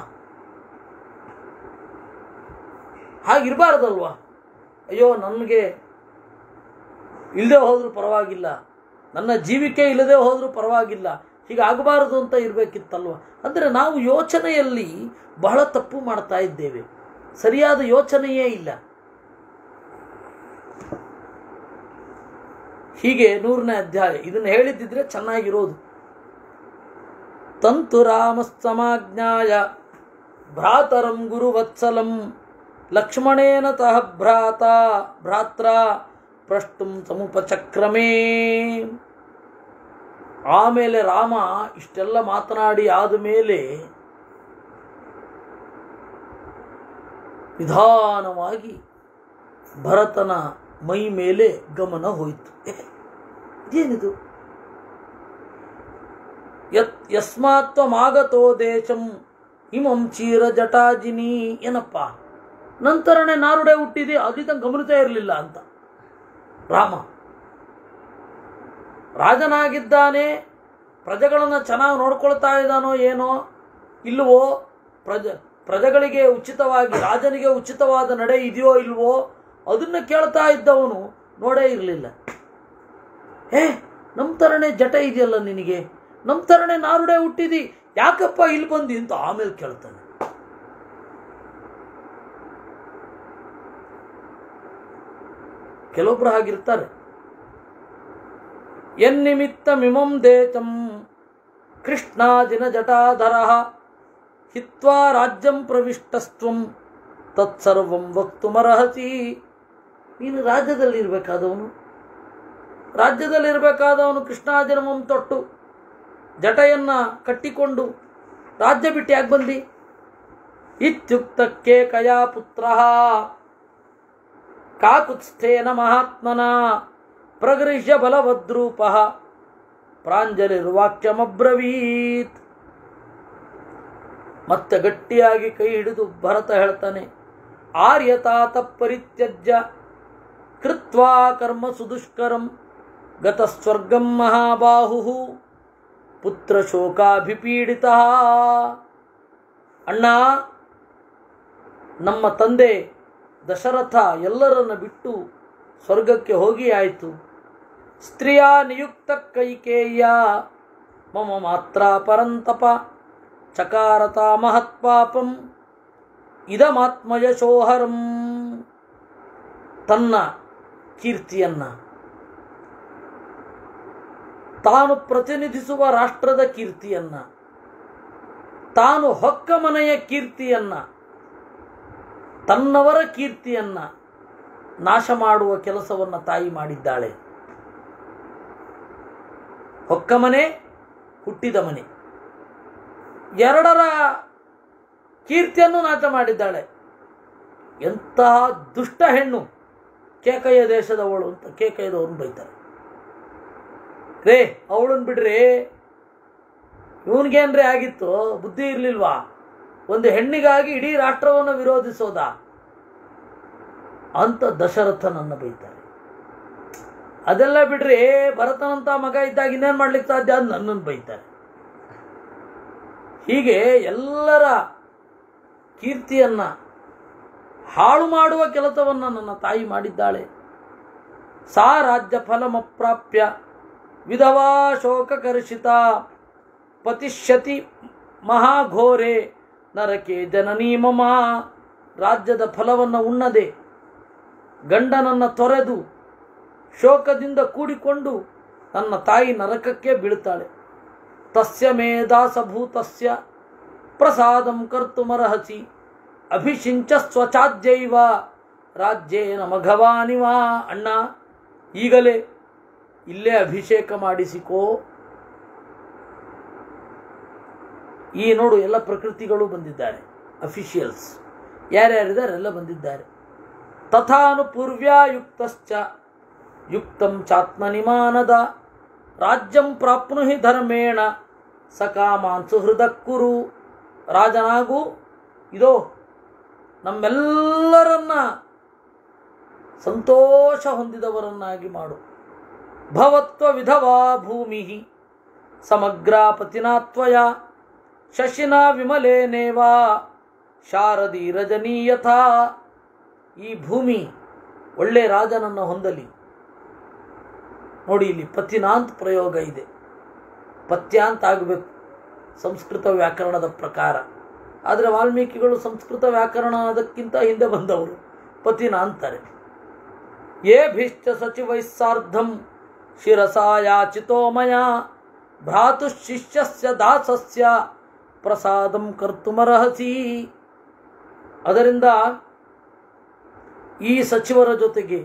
ಹಾಗಿರಬಾರ್ದಲ್ವಾ? ಅಯ್ಯೋ, ನನಗೆ ಇಲ್ಲದೆ ಹೋದರೂ ಪರವಾಗಿಲ್ಲ, ನನ್ನ ಜೀವಿಕೆ ಇಲ್ಲದೆ ಹೋದರೂ ಪರವಾಗಿಲ್ಲ, ಹೀಗಾಗಬಾರದು ಅಂತ ಇರಬೇಕಿತ್ತಲ್ವ. ಅಂದರೆ ನಾವು ಯೋಚನೆಯಲ್ಲಿ ಬಹಳ ತಪ್ಪು ಮಾಡ್ತಾ ಇದ್ದೇವೆ. ಸರಿಯಾದ ಯೋಚನೆಯೇ ಇಲ್ಲ. ಹೀಗೆ ನೂರನೇ ಅಧ್ಯಾಯ ಇದನ್ನು ಹೇಳಿದ್ದಿದ್ರೆ ಚೆನ್ನಾಗಿರೋದು. ತಂತು ರಾಮ ಸಮಾಜ್ಞಾಯ ಭ್ರಾತರಂ ಗುರುವತ್ಸಲಂ ಲಕ್ಷ್ಮಣೇನ ತಹ ಭ್ರಾತ ಭ್ರಾತ್ರ ಪ್ರಷ್ಟುಂ ಸಮುಪಚಕ್ರಮೇ. ಆಮೇಲೆ ರಾಮ ಇಷ್ಟೆಲ್ಲ ಮಾತನಾಡಿ ಆದ ಮೇಲೆ ನಿಧಾನವಾಗಿ ಭರತನ ಮೈ ಮೇಲೆ ಗಮನ ಹೋಯಿತು. ಏನಿದು? ಯತ್ ಯಸ್ಮಾತ್ವಮಾಗತೋ ದೇಶಂ ಇಮಂ ಚೀರ ಜಟಾಜಿನಿ. ಏನಪ್ಪ, ನಂತರನೇ ನಾರುಡೆ ಹುಟ್ಟಿದೆ, ಅದೀತ ಗಮನಿತ ಇರಲಿಲ್ಲ ಅಂತ. ರಾಮ ರಾಜನಾಗಿದ್ದಾನೆ, ಪ್ರಜೆಗಳನ್ನು ಚೆನ್ನಾಗಿ ನೋಡ್ಕೊಳ್ತಾ ಇದ್ದಾನೋ ಏನೋ ಇಲ್ವೋ, ಪ್ರಜ ಪ್ರಜೆಗಳಿಗೆ ಉಚಿತವಾಗಿ, ರಾಜನಿಗೆ ಉಚಿತವಾದ ನಡೆ ಇದೆಯೋ ಇಲ್ವೋ ಅದನ್ನು ಕೇಳ್ತಾ ಇದ್ದವನು ನೋಡೇ ಇರಲಿಲ್ಲ. ಹೇ, ನಮ್ಮ ಥರನೇ ಜಟ ಇದೆಯಲ್ಲ ನಿನಗೆ, ನಮ್ಮ ಥರನೇ ನಾರುಡೆ ಹುಟ್ಟಿದಿ, ಯಾಕಪ್ಪ ಇಲ್ಲಿ ಬಂದಿ ಅಂತ ಆಮೇಲೆ ಕೇಳ್ತಾನೆ. ಕೆಲವೊಬ್ರು ಹಾಗಿರ್ತಾರೆ. ಎನ್ನಿಮಿತ್ತ ಮಿಮಂ ದೇಶಂ ಕೃಷ್ಣಾಜಿನ ಜಟಾಧರ ಹಿತ್ವಾ ರಾಜ್ಯಂ ಪ್ರವಿಷ್ಟಸ್ತ್ವಂ ತತ್ಸರ್ವಂ ವಕ್ತುಮರ್ಹಸಿ. ನೀನು ರಾಜ್ಯದಲ್ಲಿರಬೇಕಾದವನು, ರಾಜ್ಯದಲ್ಲಿರಬೇಕಾದವನು ಕೃಷ್ಣಾಜಿನಮಂ ತೊಟ್ಟು ಜಟೆಯನ್ನು ಕಟ್ಟಿಕೊಂಡು ರಾಜ್ಯ ಬಿಟ್ಟು ಯಾಕೆ ಬಂದಿ? ಇತ್ಯುಕ್ತಕ್ಕೆ ಕಯಾ ಪುತ್ರ ಕಾಕುತ್ಸ್ಥೇನ ಮಹಾತ್ಮನ ಪ್ರಗೃಹ್ಯ ಬಲವದ್ರೂಪ ಪ್ರಾಂಜಲಿರ್ವಾಕ್ಯಮಬ್ರವೀತ್. ಮತ್ತೆ ಗಟ್ಟಿಯಾಗಿ ಕೈ ಹಿಡಿದು ಭರತ ಹೇಳ್ತಾನೆ, ಆರ್ಯತಾತ ಪರಿತ್ಯಜ್ಯ ಕೃತ್ವಾ ಕರ್ಮ ಸುದುಷ್ಕರಂ ಗತಸ್ವರ್ಗಂ ಮಹಾಬಾಹು ಪುತ್ರ ಶೋಕಾಭಿಪೀಡಿತ. ಅಣ್ಣ, ನಮ್ಮ ತಂದೆ ದಶರಥ ಎಲ್ಲರನ್ನ ಬಿಟ್ಟು ಸ್ವರ್ಗಕ್ಕೆ ಹೋಗಿ ಆಯಿತು. ಸ್ತ್ರೀಯ ನಿಯುಕ್ತ ಕೈಕೇಯ ಮಮ ಮಾತ್ರ ಪರಂತಪ ಚಕಾರತ ಮಹತ್ಪಾಪಂ ಇದಮಾತ್ಮಯಶೋಹರಂ. ತನ್ನ ಕೀರ್ತಿಯನ್ನ, ತಾನು ಪ್ರತಿನಿಧಿಸುವ ರಾಷ್ಟ್ರದ ಕೀರ್ತಿಯನ್ನ, ತಾನು ಹೊಕ್ಕ ಮನೆಯ ಕೀರ್ತಿಯನ್ನ, ತನ್ನವರ ಕೀರ್ತಿಯನ್ನ ನಾಶ ಮಾಡುವ ಕೆಲಸವನ್ನು ತಾಯಿ ಮಾಡಿದ್ದಾಳೆ. ಹೊಕ್ಕ ಮನೆ, ಹುಟ್ಟಿದ ಮನೆ, ಎರಡರ ಕೀರ್ತಿಯನ್ನು ನಾಶ ಮಾಡಿದ್ದಾಳೆ. ಎಂತಹ ದುಷ್ಟ ಹೆಣ್ಣು, ಕೇಕಯ್ಯ ದೇಶದವಳು ಅಂತ ಕೇಕಯ್ಯದವನು ಬೈತಾರೆ. ರೇ ಅವಳನ್ನು ಬಿಡ್ರಿ, ಇವನ್ಗೇನ್ರೇ ಆಗಿತ್ತು, ಬುದ್ಧಿ ಇರಲಿಲ್ವಾ? ಒಂದು ಹೆಣ್ಣಿಗಾಗಿ ಇಡೀ ರಾಷ್ಟ್ರವನ್ನು ವಿರೋಧಿಸೋದ ಅಂತ ದಶರಥನನ್ನು ಬೈತಾರೆ. ಅದೆಲ್ಲ ಬಿಡ್ರಿ, ಭರತನಂತ ಮಗ ಇದ್ದಾಗ ಇನ್ನೇನು ಮಾಡ್ಲಿಕ್ಕೆ ಸಾಧ್ಯ ಅಂತ ನನ್ನನ್ನು ಬೈತಾರೆ. ಹೀಗೆ ಎಲ್ಲರ ಕೀರ್ತಿಯನ್ನ ಹಾಳು ಮಾಡುವ ಕೆಲಸವನ್ನು ನನ್ನ ತಾಯಿ ಮಾಡಿದ್ದಾಳೆ. ಸಾ ರಾಜ್ಯ ಫಲಮಪ್ರಾಪ್ಯ ವಿಧವಾ ಶೋಕಕರ್ಷಿತ ಪತಿಷ್ಯತಿ ಮಹಾಘೋರೆ ನರಕೆ ಜನನೀ ಮಮ. ರಾಜ್ಯದ ಫಲವನ್ನು ಉಣ್ಣದೆ ಗಂಡನನ್ನು ತೊರೆದು ಶೋಕದಿಂದ ಕೂಡಿಕೊಂಡು ನನ್ನ ತಾಯಿ ನರಕಕ್ಕೆ ಬೀಳ್ತಾಳೆ. ತಸ್ಯ ಮೇ ದಾಸಭೂತಸ್ಯ ಪ್ರಸಾದಂ ಕರ್ತುಮರ್ಹಸಿ ಅಭಿಷಿಂಚ ಸ್ವಚಾದ್ಯೈವ ರಾಜ್ಯೇನ ಮಘವಾನಿವ. ಅಣ್ಣ, ಈಗಲೇ ಇಲ್ಲೇ ಅಭಿಷೇಕ ಮಾಡಿಸಿಕೋ. ಈ ನೋಡು, ಎಲ್ಲ ಪ್ರಕೃತಿಗಳು ಬಂದಿದ್ದಾರೆ, ಅಫಿಷಿಯಲ್ಸ್ ಯಾರ್ಯಾರಿದ್ದಾರೆ ಎಲ್ಲ ಬಂದಿದ್ದಾರೆ. ತಥಾನು ಪೂರ್ವ್ಯಾಯುಕ್ತಶ್ಚ ಯುಕ್ತಂ ಚಾತ್ಮನಿಮಾನದ ರಾಜ್ಯಂ ಪ್ರಾಪ್ನುಹಿ ಧರ್ಮೇಣ ಸಕಾಮಾನ್ ಸುಹೃದಕ್ಕುರು. ರಾಜನಾಗು, ಇದೋ ನಮ್ಮೆಲ್ಲರನ್ನ ಸಂತೋಷ ಹೊಂದಿದವರನ್ನಾಗಿ ಮಾಡು. ಭವತ್ವ ವಿಧವಾ ಭೂಮಿ ಸಮಗ್ರಾಪತಿನಾ ತ್ವಯ ಶಶಿನಾ ವಿಮಲೇನೇವಾ ಶಾರದಿ ರಜನೀಯಥಾ. ಈ ಭೂಮಿ ಒಳ್ಳೆ ರಾಜನನ್ನು ಹೊಂದಲಿ. ನೋಡಿ, ಇಲ್ಲಿ ಪತಿನಾಂತ ಪ್ರಯೋಗ ಇದೆ. ಪತ್ಯ ಅಂತ ಆಗಬೇಕು ಸಂಸ್ಕೃತ ವ್ಯಾಕರಣದ ಪ್ರಕಾರ. ಆದರೆ ವಾಲ್ಮೀಕಿಗಳು ಸಂಸ್ಕೃತ ವ್ಯಾಕರಣ ಅದಕ್ಕಿಂತ ಹಿಂದೆ ಬಂದವರು, ಪತಿನ ಅಂತಾರೆ. ಯೇ ಭೀಶ್ಚ ಸಚಿವೈಸ್ಸಾರ್ಧಂ ಶಿರಸಾ ಯಾಚಿತೋ ಮಯ ಭ್ರಾತು ಶಿಷ್ಯಸ್ಯ ದಾಸಸ್ಯ ಪ್ರಸಾದಂ ಕರ್ತುಮರ್ಹಸಿ. ಅದರಿಂದ ಈ ಸಚಿವರ ಜೊತೆಗೆ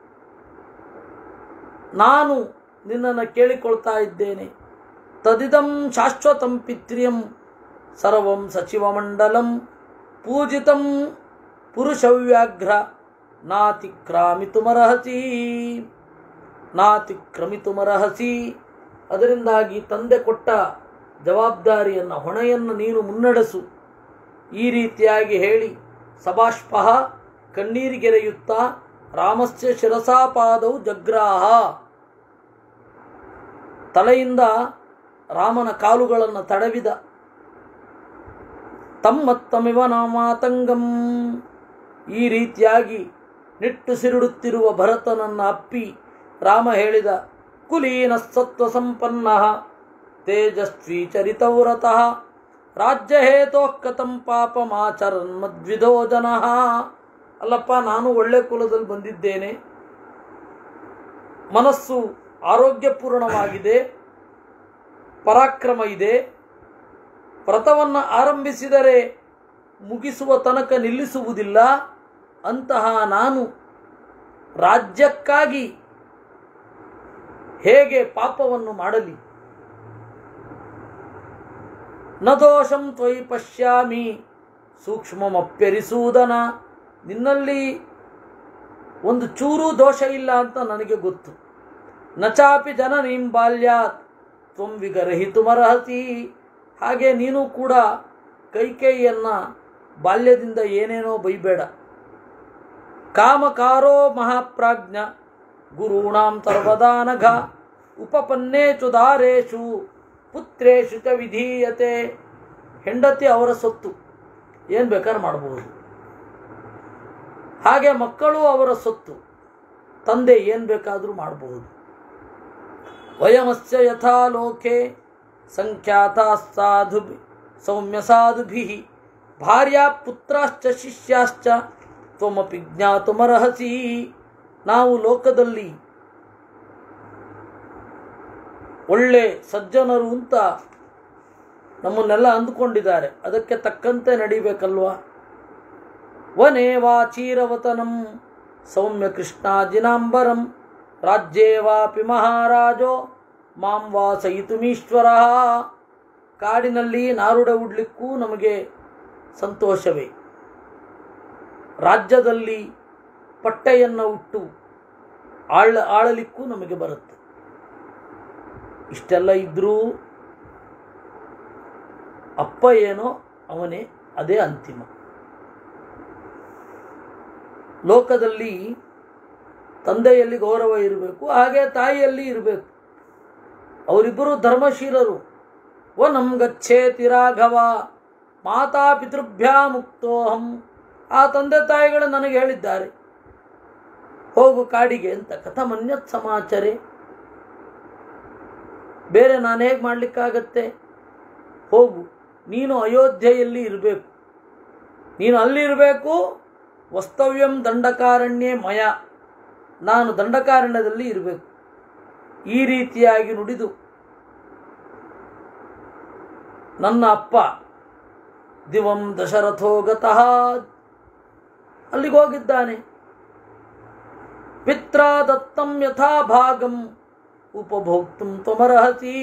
ನಾನು ನಿನ್ನನ್ನು ಕೇಳಿಕೊಳ್ತಾ ಇದ್ದೇನೆ. ತದಿದಂ ಶಾಶ್ವತಂ ಪಿತ್ರಿಯಂ ಸರ್ವಂ ಸಚಿವಮಂಡಲಂ ಪೂಜಿತಂ ಪುರುಷವ್ಯಾಘ್ರ ನಾತಿಕ್ರಾಮಿತುಮರ್ಹಸಿ ನಾತಿಕ್ರಮಿತುಮರ್ಹಸಿ. ಅದರಿಂದಾಗಿ ತಂದೆ ಕೊಟ್ಟ ಜವಾಬ್ದಾರಿಯನ್ನು, ಹೊಣೆಯನ್ನು ನೀನು ಮುನ್ನಡೆಸು. ಈ ರೀತಿಯಾಗಿ ಹೇಳಿ ಸಭಾಷ್ಪಃ ಕಣ್ಣೀರಿಗೆರೆಯುತ್ತಾ ರಾಮಸ್ಯ ಶಿರಸಾಪಾದವು ಜಗ್ರಾಹ. ತಲೆಯಿಂದ ರಾಮನ ಕಾಲುಗಳನ್ನು ತಡವಿದ. ತಮ್ಮತ್ತಮಿವ ನಾಮಾತಂಗಂ. ಈ ರೀತಿಯಾಗಿ ನಿಟ್ಟುಸಿರುಡುತ್ತಿರುವ ಭರತನನ್ನು ಅಪ್ಪಿ ರಾಮ ಹೇಳಿದ, ಕುಲೀನ ಸತ್ವ ಸಂಪನ್ನ ತೇಜಸ್ವಿ ಚರಿತವ್ರತಃ ರಾಜ್ಯ ಹೇತೋ ಕಥಂ ಪಾಪಮಾಚರನ್ ಮದ್ವಿಧೋ ಜನಃ. ಅಲ್ಲಪ್ಪ, ನಾನು ಒಳ್ಳೆ ಕುಲದಲ್ಲಿ ಬಂದಿದ್ದೇನೆ, ಮನಸ್ಸು ಆರೋಗ್ಯಪೂರ್ಣವಾಗಿದೆ, ಪರಾಕ್ರಮ ಇದೆ. ವ್ರತವನ್ನು ಆರಂಭಿಸಿದರೆ ಮುಗಿಸುವ ತನಕ ನಿಲ್ಲಿಸುವುದಿಲ್ಲ. ಅಂತಹ ನಾನು ರಾಜ್ಯಕ್ಕಾಗಿ ಹೇಗೆ ಪಾಪವನ್ನು ಮಾಡಲಿ? ನ ದೋಷಂ ತ್ವಯಿ ಪಶ್ಯಾಮಿ ಸೂಕ್ಷ್ಮಮಪ್ಯರಿಸೂದನ. ನಿನ್ನಲ್ಲಿ ಒಂದು ಚೂರು ದೋಷ ಇಲ್ಲ ಅಂತ ನನಗೆ ಗೊತ್ತು. ನಚಾಪಿ ಜನನೀಂ ಬಾಲ್ಯಾತ್ ತ್ವಂ ವಿಗರಹಿತುಮರ್ಹಸಿ. ಹಾಗೆ ನೀನು ಕೂಡ ಕೈಕೇಯಿಯನ್ನ ಬಾಲ್ಯದಿಂದ ಏನೇನೋ ಬೈಬೇಡ. ಕಾಮಕಾರೋ ಮಹಾಪ್ರಾಜ್ಞ ಗುರುಣಾಂ ಸರ್ವದಾ ನಘ ಉಪಪನ್ನೇಚು ದಾರೇಶು ಪುತ್ರೇಶು ಚ ವಿಧೀಯತೆ. ಹೆಂಡತಿ ಅವರ ಸೊತ್ತು, ಏನು ಬೇಕಾದ್ರೆ ಮಾಡಬಹುದು. ಹಾಗೆ ಮಕ್ಕಳು ಅವರ ಸೊತ್ತು, ತಂದೆ ಏನು ಬೇಕಾದರೂ ಮಾಡಬಹುದು. ವಯಮಸ್ಯ ಯಥಾ ಲೋಕೆ ಸಂಖ್ಯಾತ ಸಾಧು ಸೌಮ್ಯ ಸಾಧುಭಿ ಭಾರ್ಯಾ ಪುತ್ರಾಶ್ಚ ಶಿಷ್ಯಾಶ್ಚ ತ್ವಮಪಿ ಜ್ಞಾತುಮರ್ಹಸಿ. ನಾವು ಲೋಕದಲ್ಲಿ ಒಳ್ಳೆ ಸಜ್ಜನರು ಅಂತ ನಮ್ಮನ್ನೆಲ್ಲ ಅಂದುಕೊಂಡಿದ್ದಾರೆ, ಅದಕ್ಕೆ ತಕ್ಕಂತೆ ನಡಿಬೇಕಲ್ವಾ. ವನೇ ವಾಚೀರವತನಂ ಸೌಮ್ಯ ಕೃಷ್ಣಾಜಿನಾಂಬರಂ ರಾಜ್ಯೇ ವಾಪಿ ಮಹಾರಾಜೋ ಮಾಂ ವಾಸಯಿತುಮೀಶ್ವರ. ಕಾಡಿನಲ್ಲಿ ನಾರುಡೆ ಉಡ್ಲಿಕ್ಕೂ ನಮಗೆ ಸಂತೋಷವೇ, ರಾಜ್ಯದಲ್ಲಿ ಪಟ್ಟೆಯನ್ನು ಉಟ್ಟು ಆಳ ಆಳಲಿಕ್ಕೂ ನಮಗೆ ಬರುತ್ತೆ. ಇಷ್ಟೆಲ್ಲ ಇದ್ದರೂ ಅಪ್ಪ ಏನೋ ಅವನೇ, ಅದೇ ಅಂತಿಮ. ಲೋಕದಲ್ಲಿ ತಂದೆಯಲ್ಲಿ ಗೌರವ ಇರಬೇಕು, ಹಾಗೆ ತಾಯಿಯಲ್ಲಿ ಇರಬೇಕು. ಅವರಿಬ್ಬರು ಧರ್ಮಶೀಲರು. ವನಂ ಗಚ್ಚೇತಿ ರಾಘವ ಮಾತಾ ಪಿತೃಭ್ಯಾ ಮುಕ್ತೋಹಂ. ಆ ತಂದೆ ತಾಯಿಗಳು ನನಗೆ ಹೇಳಿದ್ದಾರೆ ಹೋಗು ಕಾಡಿಗೆ ಅಂತ. ಕಥಮನ್ಯತ್ ಸಮಾಚಾರೆ, ಬೇರೆ ನಾನು ಹೇಗೆ ಮಾಡಲಿಕ್ಕಾಗತ್ತೆ? ಹೋಗು, ನೀನು ಅಯೋಧ್ಯೆಯಲ್ಲಿ ಇರಬೇಕು, ನೀನು ಅಲ್ಲಿರಬೇಕು. ವಸ್ತವ್ಯಂ ದಂಡಕಾರಣ್ಯೇ ಮಯ, ನಾನು ದಂಡಕಾರಣ್ಯದಲ್ಲಿ ಇರಬೇಕು. ಈ ರೀತಿಯಾಗಿ ನುಡಿದು ನನ್ನ ಅಪ್ಪ ದಿವಂ ದಶರಥೋ ಗತಃ ಅಲ್ಲಿಗೆ ಹೋಗಿದ್ದಾನೆ. ಪಿತ್ರಾ ದತ್ತಂ ಯಥಾ ಭಾಗಂ ಉಪಭೋಕ್ತುಂ ತ್ವಮರ್ಹಸಿ.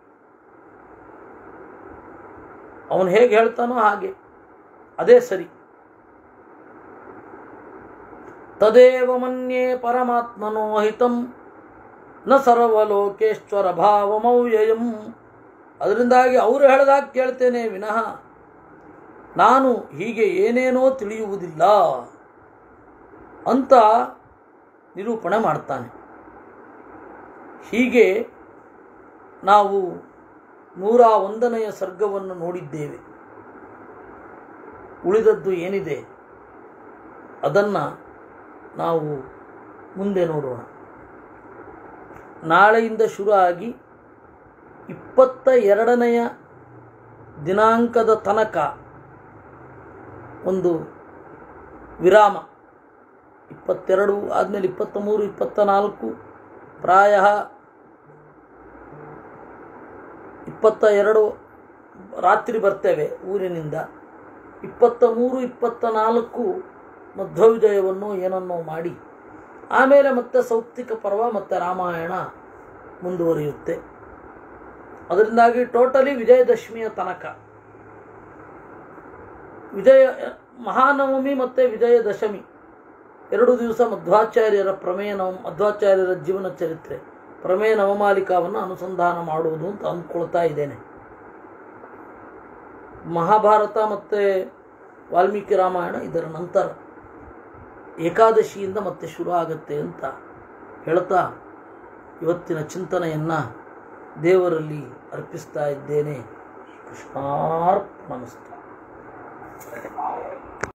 ಅವನು ಹೇಗೆ ಹೇಳ್ತಾನೋ ಹಾಗೆ, ಅದೇ ಸರಿ. ತದೇವ ಮನ್ಯೇ ಪರಮಾತ್ಮನೋ ಹಿತಂ ನ ಸರ್ವಲೋಕೇಶ್ವರ ಭಾವಮವ್ಯಯಂ. ಅದರಿಂದಾಗಿ ಅವರು ಹೇಳಿದಾಗ ಕೇಳ್ತೇನೆ ವಿನಃ ನಾನು ಹೀಗೆ ಏನೇನೋ ತಿಳಿಯುವುದಿಲ್ಲ ಅಂತ ನಿರೂಪಣೆ ಮಾಡ್ತಾನೆ. ಹೀಗೆ ನಾವು ನೂರ ಒಂದನೆಯ ಸರ್ಗವನ್ನು ನೋಡಿದ್ದೇವೆ. ಉಳಿದದ್ದು ಏನಿದೆ ಅದನ್ನು ನಾವು ಮುಂದೆ ನೋಡೋಣ. ನಾಳೆಯಿಂದ ಶುರು ಆಗಿ ಇಪ್ಪತ್ತ ಎರಡನೆಯ ದಿನಾಂಕದ ತನಕ ಒಂದು ವಿರಾಮ. ಇಪ್ಪತ್ತೆರಡು ಆದಮೇಲೆ ಇಪ್ಪತ್ತ ಮೂರು ಇಪ್ಪತ್ತ ನಾಲ್ಕು ಪ್ರಾಯ ಇಪ್ಪತ್ತ ಎರಡು ರಾತ್ರಿ ಬರ್ತೇವೆ ಊರಿನಿಂದ. ಇಪ್ಪತ್ತ ಮೂರು ಇಪ್ಪತ್ತ ನಾಲ್ಕು ಮಧ್ವವಿಜಯವನ್ನು ಏನನ್ನೋ ಮಾಡಿ ಆಮೇಲೆ ಮತ್ತೆ ಸೌಪ್ತಿಕ ಪರ್ವ ಮತ್ತು ರಾಮಾಯಣ ಮುಂದುವರಿಯುತ್ತೆ. ಅದರಿಂದಾಗಿ ಟೋಟಲಿ ವಿಜಯದಶಮಿಯ ತನಕ, ವಿಜಯ ಮಹಾನವಮಿ ಮತ್ತು ವಿಜಯದಶಮಿ ಎರಡು ದಿವಸ ಮಧ್ವಾಚಾರ್ಯರ ಪ್ರಮೇಯ ನವ ಮಧ್ವಾಚಾರ್ಯರ ಜೀವನ ಚರಿತ್ರೆ ಪ್ರಮೇಯ ನವಮಾಲಿಕಾವನ್ನು ಅನುಸಂಧಾನ ಮಾಡುವುದು ಅಂತ ಅಂದ್ಕೊಳ್ತಾ ಇದ್ದೇನೆ. ಮಹಾಭಾರತ ಮತ್ತು ವಾಲ್ಮೀಕಿ ರಾಮಾಯಣ ಇದರ ನಂತರ ಏಕಾದಶಿಯಿಂದ ಮತ್ತೆ ಶುರು ಆಗುತ್ತೆ ಅಂತ ಹೇಳ್ತಾ ಇವತ್ತಿನ ಚಿಂತನೆಯನ್ನು ದೇವರಲ್ಲಿ ಅರ್ಪಿಸ್ತಾ ಇದ್ದೇನೆ. ಕೃಷ್ಣಾರ್ಪಣಮಸ್ತು.